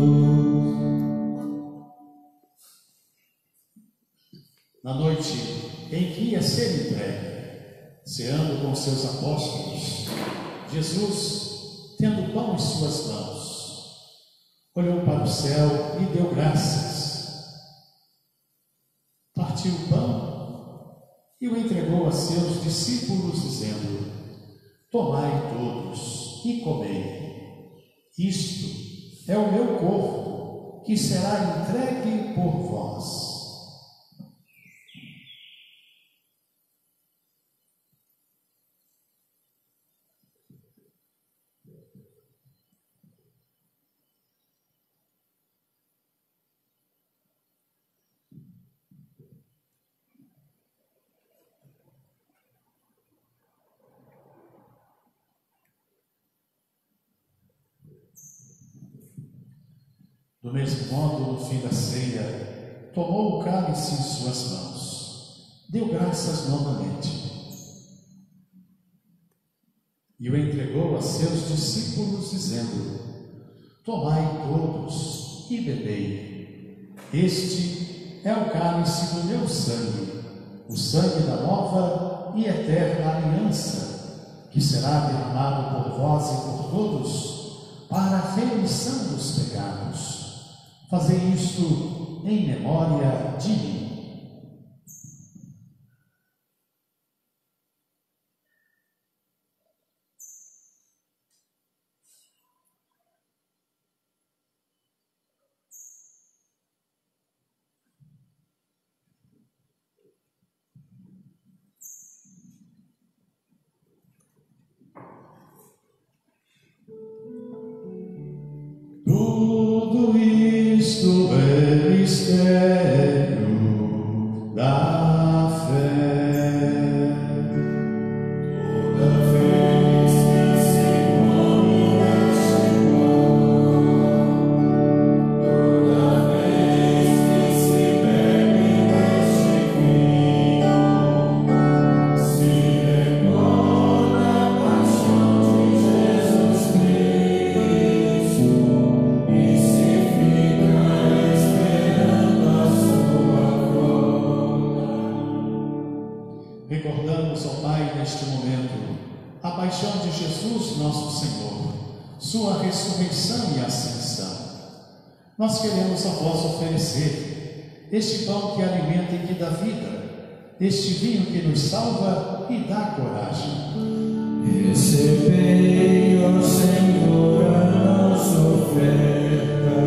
[SPEAKER 2] Na noite em que ia ser entregue, ceando com seus apóstolos, Jesus, tendo pão em suas mãos, olhou para o céu e deu graças. Partiu o pão e o entregou a seus discípulos, dizendo: tomai todos e comei. Isto é o meu corpo, que será entregue por vós. Do mesmo modo, no fim da ceia, tomou o cálice em suas mãos, deu graças novamente e o entregou a seus discípulos, dizendo: Tomai todos e bebei. Este é o cálice do meu sangue, o sangue da nova e eterna aliança, que será derramado por vós e por todos para a remissão dos pecados. Fazei isto em memória de mim. Tudo isto é mistério da fé. Toda vez que se come neste pão, toda vez que se bebe neste vinho, se recorda a paixão de Jesus Cristo. Recordamos, ó Pai, neste momento, a paixão de Jesus, nosso Senhor, sua ressurreição e ascensão. Nós queremos a vós oferecer este pão que alimenta e que dá vida, este vinho que nos salva e dá coragem.
[SPEAKER 4] Recebei, ó Senhor, a nossa oferta.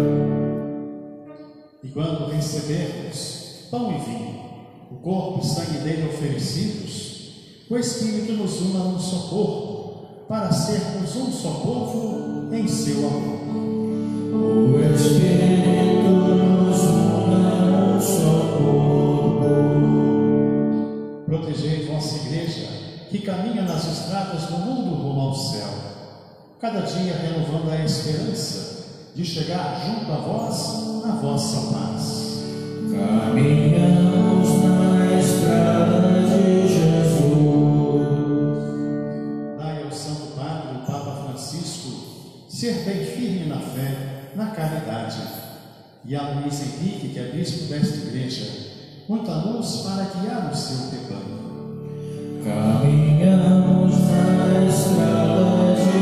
[SPEAKER 2] E quando recebermos pão e vinho, o corpo e sangue dele oferecidos, o Espírito nos una num só corpo, para sermos um só povo em seu amor.
[SPEAKER 4] O Espírito nos una num só corpo.
[SPEAKER 2] Protegei vossa igreja, que caminha nas estradas do mundo rumo ao céu, cada dia renovando a esperança de chegar junto a vós na vossa paz.
[SPEAKER 4] Caminhamos na estrada de Jesus.
[SPEAKER 2] Dai ao Santo Padre, o Papa Francisco, ser bem firme na fé, na caridade, e a Luiz Henrique, que é bispo desta igreja, muita luz para guiar o seu rebanho.
[SPEAKER 4] Caminhamos na estrada de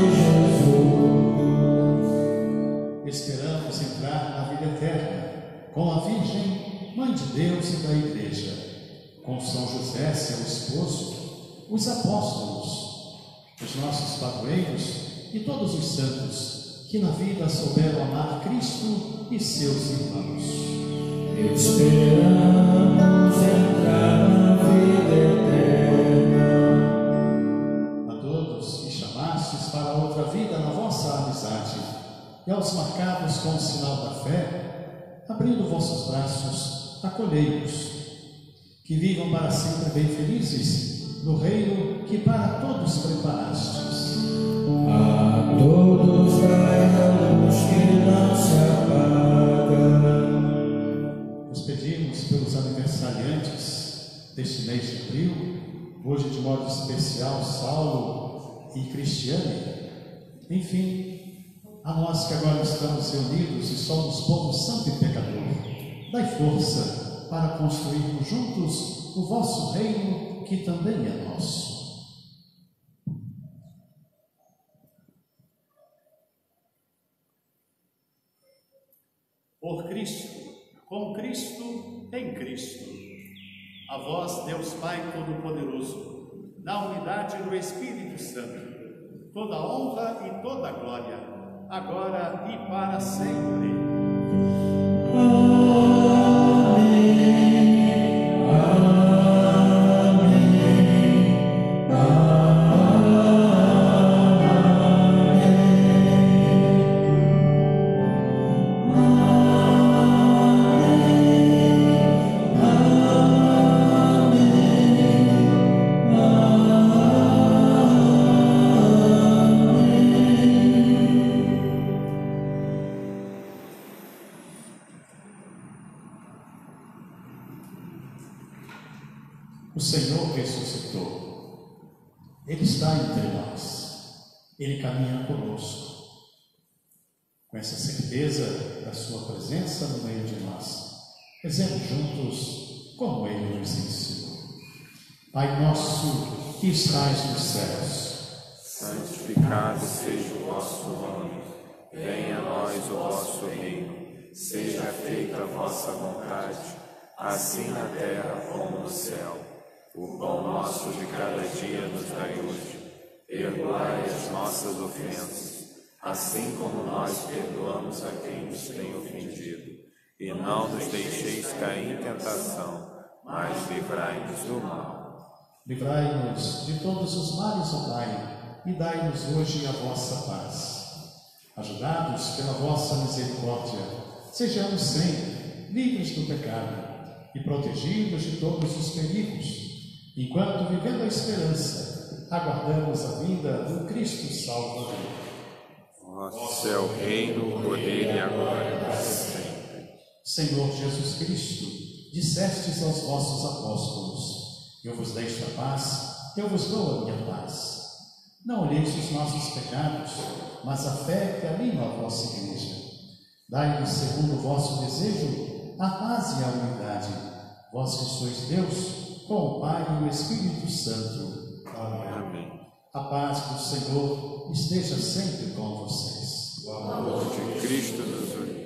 [SPEAKER 4] Jesus.
[SPEAKER 2] Esperamos entrar na vida eterna com a Virgem, Mãe de Deus e da Igreja, com São José, seu esposo, os apóstolos, os nossos padroeiros e todos os santos que na vida souberam amar Cristo e seus irmãos.
[SPEAKER 4] Esperamos entrar na vida eterna.
[SPEAKER 2] A todos que chamastes para outra vida na vossa amizade, e aos marcados com o sinal da fé, abrindo vossos braços, acolhei-os, que vivam para sempre bem felizes no reino que para todos preparastes.
[SPEAKER 4] A todos dai a luz que não se apaga.
[SPEAKER 2] Nos pedimos pelos aniversariantes deste mês de abril, hoje de modo especial Saulo e Cristiane, enfim, a nós que agora estamos reunidos e somos povo santo e pecador, dai força para construirmos juntos o vosso reino, que também é nosso. Por Cristo, com Cristo, em Cristo. A vós, Deus Pai Todo-Poderoso, na unidade do Espírito Santo, toda honra e toda glória, agora e para sempre. entre nós. Ele caminha conosco. Com essa certeza da sua presença no meio de nós, rezemos juntos como ele nos ensinou. Pai nosso que estais nos céus,
[SPEAKER 7] santificado seja o vosso nome. Venha a nós o vosso reino. Seja feita a vossa vontade, assim na terra como no céu. O pão nosso de cada dia nos dai hoje. Perdoai as nossas ofensas, assim como nós perdoamos a quem nos tem ofendido. E não nos deixeis cair em tentação, mas livrai-nos do mal.
[SPEAKER 2] Livrai-nos de todos os males, ó Pai, e dai-nos hoje a vossa paz. Ajudados pela vossa misericórdia, sejamos sempre livres do pecado e protegidos de todos os perigos, enquanto, vivendo a esperança, aguardamos a vinda do Cristo Salvador.
[SPEAKER 7] Vosso é o reino, o poder e a glória para sempre.
[SPEAKER 2] Senhor Jesus Cristo, dissestes aos vossos apóstolos: eu vos deixo a paz, eu vos dou a minha paz. Não olheis os nossos pecados, mas a fé que anima a vossa igreja. Dai-nos, segundo o vosso desejo, a paz e a unidade. Vós que sois Deus, com o Pai e o Espírito Santo.
[SPEAKER 7] Amém.
[SPEAKER 2] A paz do Senhor esteja sempre com vocês.
[SPEAKER 7] O amor de Cristo nos une.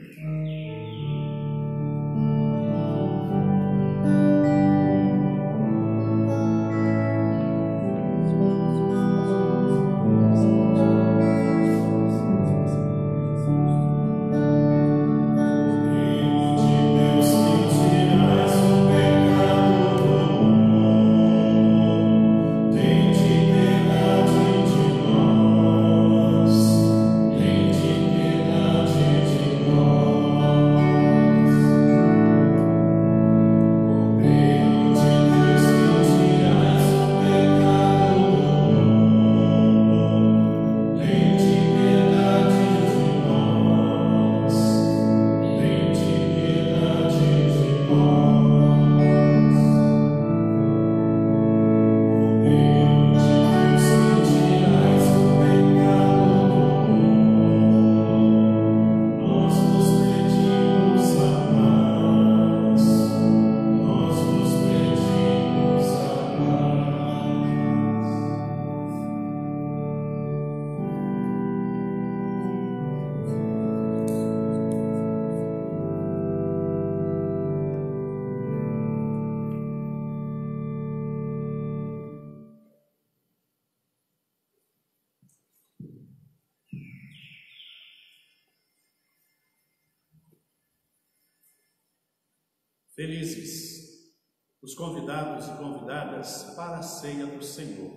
[SPEAKER 8] Felizes os convidados e convidadas para a ceia do Senhor,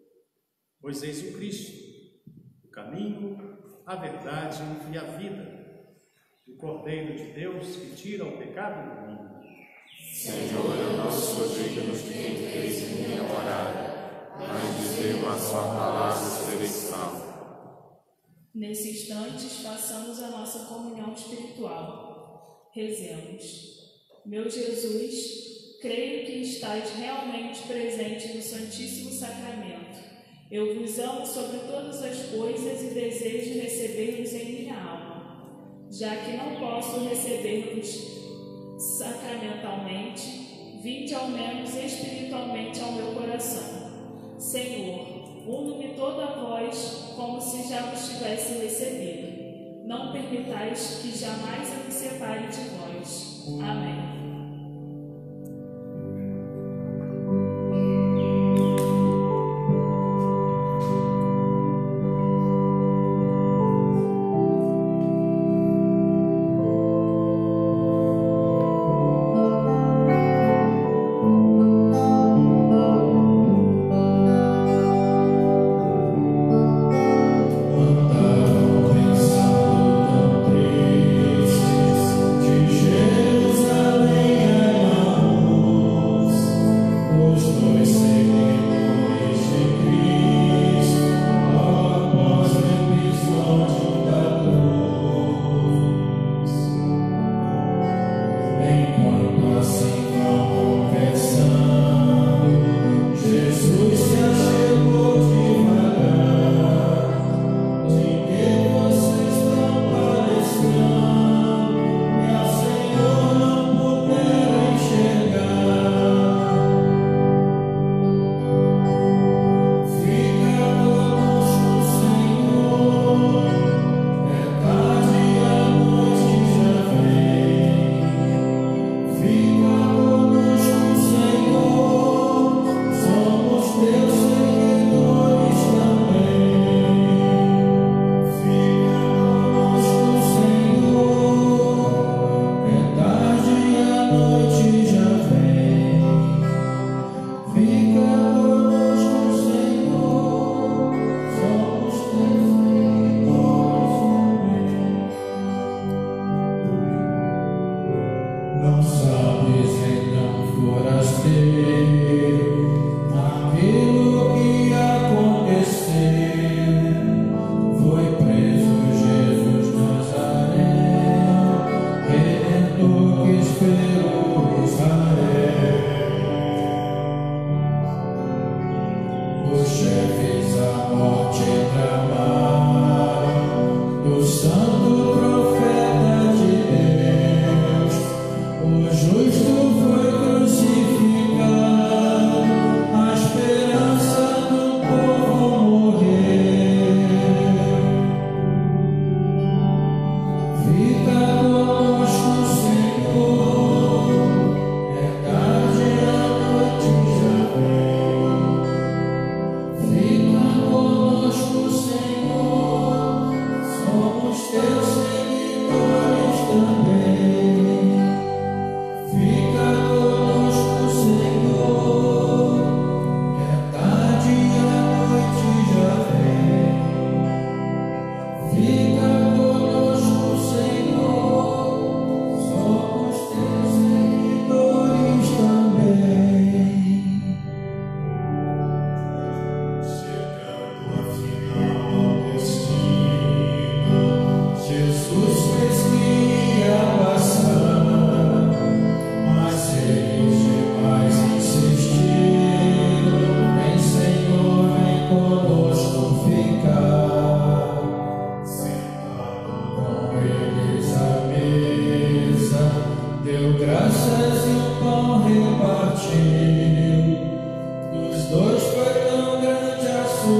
[SPEAKER 8] pois eis o Cristo, o caminho, a verdade e a vida, o Cordeiro de Deus que tira o pecado do mundo.
[SPEAKER 7] Senhor, eu não sou digno de quem fez em minha morada, mas dizer uma só palavra serei salvo.
[SPEAKER 1] Nesse instante, façamos a nossa comunhão espiritual. Rezemos. Meu Jesus, creio que estais realmente presente no Santíssimo Sacramento. Eu vos amo sobre todas as coisas e desejo receber-vos em minha alma. Já que não posso receber-vos sacramentalmente, vinde ao menos espiritualmente ao meu coração. Senhor, uno-me toda a vós como se já vos tivesse recebido. Não permitais que jamais eu me separe de vós. Amém.
[SPEAKER 4] Jerusalém.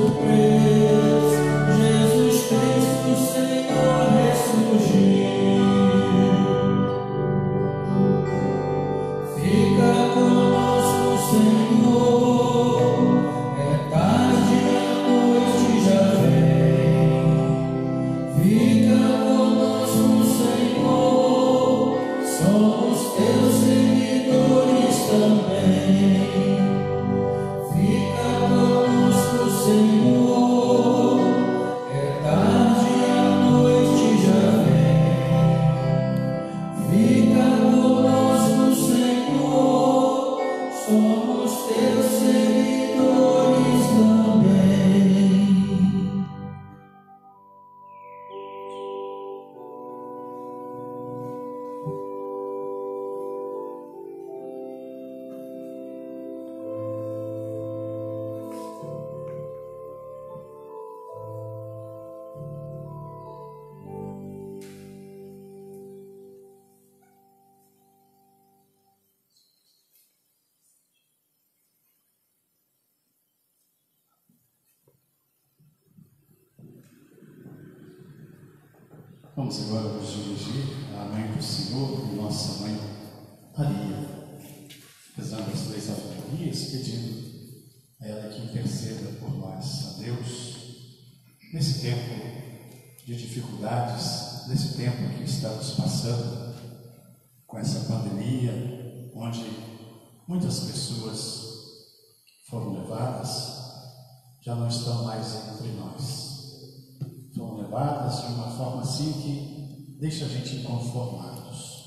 [SPEAKER 2] Vamos agora nos dirigir à Mãe do Senhor e Nossa Mãe Maria, rezando as 3 Ave-Marias, pedindo a ela que interceda por nós, a Deus, nesse tempo de dificuldades, nesse tempo que estamos passando com essa pandemia, onde muitas pessoas foram levadas, já não estão mais entre nós. Foram levadas de uma forma assim que deixa a gente inconformados.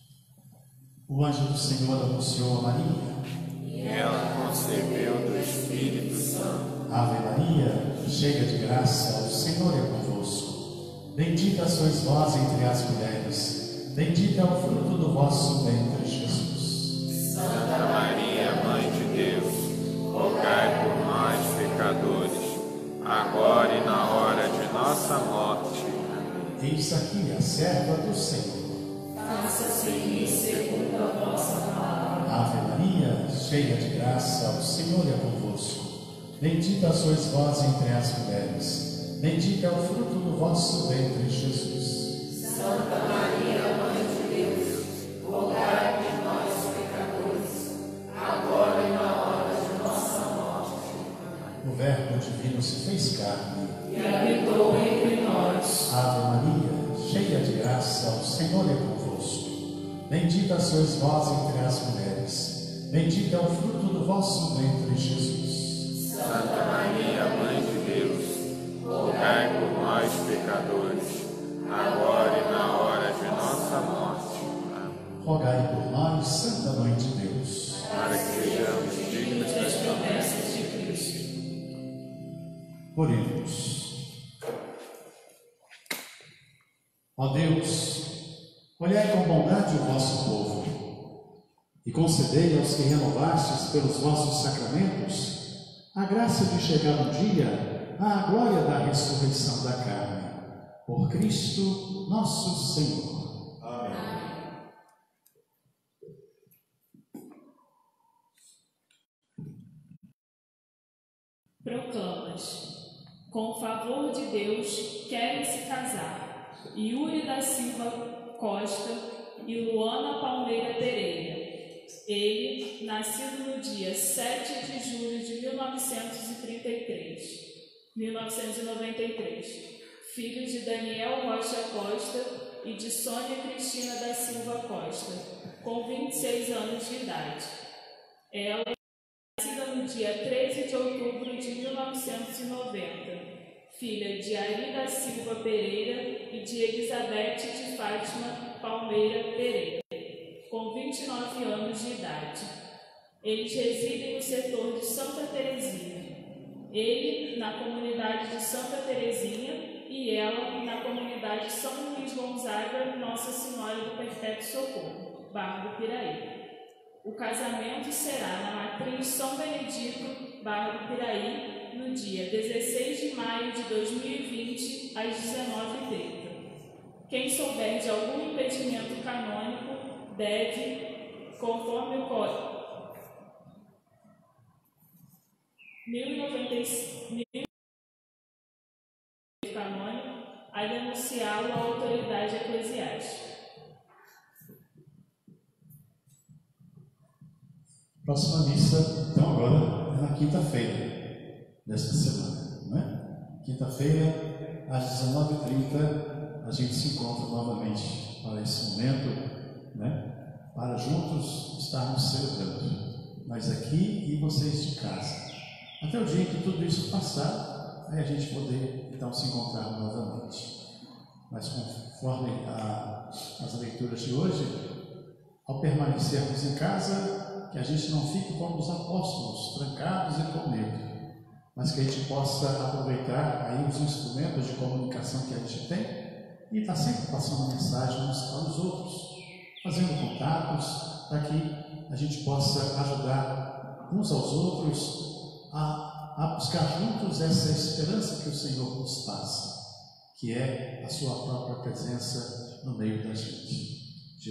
[SPEAKER 2] O anjo do Senhor anunciou a Maria,
[SPEAKER 7] e ela concebeu do Espírito Santo.
[SPEAKER 2] Ave Maria, cheia de graça, o Senhor é convosco. Bendita sois vós entre as mulheres, bendito é o fruto do vosso ventre, Jesus.
[SPEAKER 7] Santa Maria, Mãe de Deus, rogai por nós, pecadores, agora e na hora de nossa morte.
[SPEAKER 2] Eis aqui a serva do Senhor.
[SPEAKER 1] Faça-se em mim segundo a vossa palavra.
[SPEAKER 2] Ave Maria, cheia de graça, o Senhor é convosco. Bendita sois vós entre as mulheres, bendito é o fruto do vosso ventre, Jesus.
[SPEAKER 1] Santa Maria, Mãe de Deus, rogai por nós, pecadores, agora e na hora de nossa morte.
[SPEAKER 2] O Verbo divino se fez carne
[SPEAKER 1] E habitou entre nós.
[SPEAKER 2] Ave Maria, cheia de graça, o Senhor é convosco. Bendita sois vós entre as mulheres, bendito é o fruto do vosso ventre, Jesus.
[SPEAKER 7] Santa Maria, Mãe de Deus, rogai por nós, pecadores, agora e na hora de nossa morte. Amém.
[SPEAKER 2] Rogai por nós, Santa Mãe de Deus,
[SPEAKER 7] Para que sejamos dignos
[SPEAKER 1] Das promessas de Cristo.
[SPEAKER 2] oremos. Ó Deus, olhai com bondade o vosso povo e concedei aos que renovastes pelos vossos sacramentos a graça de chegar um dia à glória da ressurreição da carne. Por Cristo nosso Senhor. Amém.
[SPEAKER 1] Proclamas: com o favor de Deus querem se casar Yuri da Silva Costa e Luana Palmeira Pereira. Ele, nascido no dia 7 de julho de 1993, filho de Daniel Rocha Costa e de Sônia Cristina da Silva Costa, com 26 anos de idade. Ela, nascida no dia 13 de outubro de 1990, filha de Ari da Silva Pereira e de Elizabeth de Fátima Palmeira Pereira, com 29 anos de idade. Eles residem no setor de Santa Terezinha. Ele na comunidade de Santa Terezinha e ela na comunidade São Luís Gonzaga, Nossa Senhora do Perpétuo Socorro, Barra do Piraí. O casamento será na matriz São Benedito, Barra do Piraí, no dia 16 de maio de 2020, às 19h30. Quem souber de algum impedimento canônico deve, conforme o Código 1095, canônico a denunciá-lo à autoridade eclesiástica.
[SPEAKER 2] Próxima missa, então, agora é na quinta-feira desta semana, não é? Quinta-feira, às 19h30, a gente se encontra novamente para esse momento, né? Para juntos estarmos celebrando, nós aqui e vocês de casa. Até o dia que tudo isso passar, aí a gente poder, então, se encontrar novamente. Mas conforme as leituras de hoje, ao permanecermos em casa, que a gente não fique como os apóstolos, trancados e com medo, mas que a gente possa aproveitar aí os instrumentos de comunicação que a gente tem e estar sempre passando mensagens uns para os outros, fazendo contatos, para que a gente possa ajudar uns aos outros a buscar juntos essa esperança que o Senhor nos passa, que é a sua própria presença no meio da gente.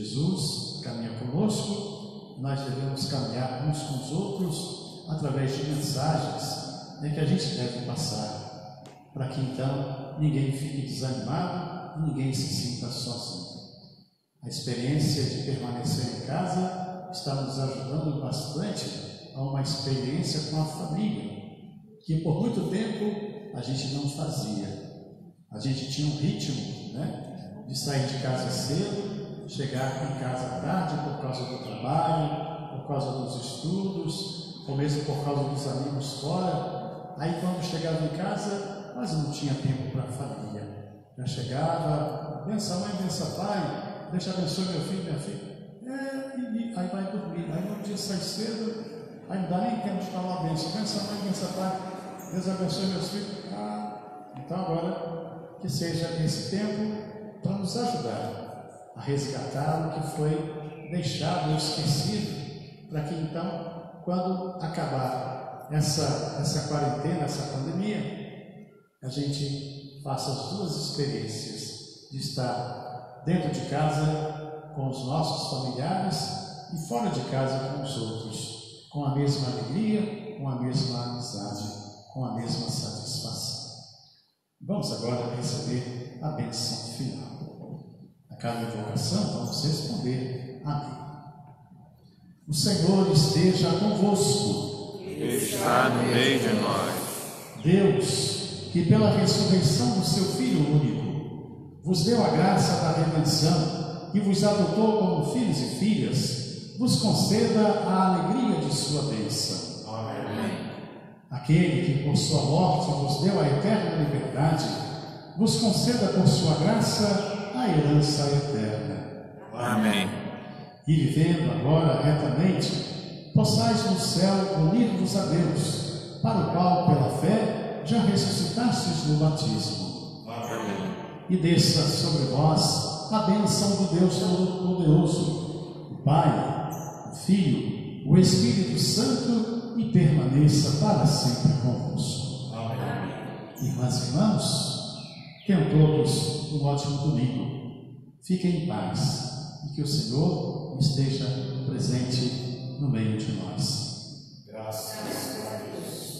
[SPEAKER 2] Jesus caminha conosco. Nós devemos caminhar uns com os outros através de mensagens que a gente deve passar, para que então ninguém fique desanimado e ninguém se sinta sozinho. A experiência de permanecer em casa está nos ajudando bastante a uma experiência com a família, que por muito tempo a gente não fazia. A gente tinha um ritmo, né, de sair de casa cedo, chegar em casa tarde por causa do trabalho, por causa dos estudos, ou mesmo por causa dos amigos fora. Aí quando chegava em casa, quase não tinha tempo para a família. Já chegava, benção mãe, benção pai, Deus abençoe meu filho, minha filha. E aí vai dormir. Aí no dia sai cedo, aí não dá nem tempo de falar uma benção. Benção mãe, benção pai, Deus abençoe meus filhos. Então agora que seja esse tempo para nos ajudar a resgatar o que foi deixado ou esquecido, para que então, quando acabar essa quarentena, essa pandemia, a gente faça as duas experiências de estar dentro de casa com os nossos familiares e fora de casa com os outros, com a mesma alegria, com a mesma amizade, com a mesma satisfação. Vamos agora receber a bênção final. A cada invocação vamos responder amém. O Senhor esteja convosco.
[SPEAKER 7] Está no meio de nós.
[SPEAKER 2] Deus, que pela ressurreição do seu Filho único, vos deu a graça da redenção e vos adotou como filhos e filhas, vos conceda a alegria de sua bênção.
[SPEAKER 7] Amém.
[SPEAKER 2] Aquele que por sua morte vos deu a eterna liberdade, vos conceda por sua graça a herança eterna.
[SPEAKER 7] Amém.
[SPEAKER 2] E vivendo agora retamente, possais no céu unir-vos a Deus, para o qual, pela fé, já ressuscitastes no batismo.
[SPEAKER 7] Amém.
[SPEAKER 2] E desça sobre vós a bênção do Deus Todo-Poderoso, o Pai, o Filho, o Espírito Santo, e permaneça para sempre convosco.
[SPEAKER 7] Amém.
[SPEAKER 2] Irmãs e irmãos, tenham todos um ótimo domingo. Fiquem em paz e que o Senhor esteja presente no meio de nós.
[SPEAKER 7] Graças a Deus.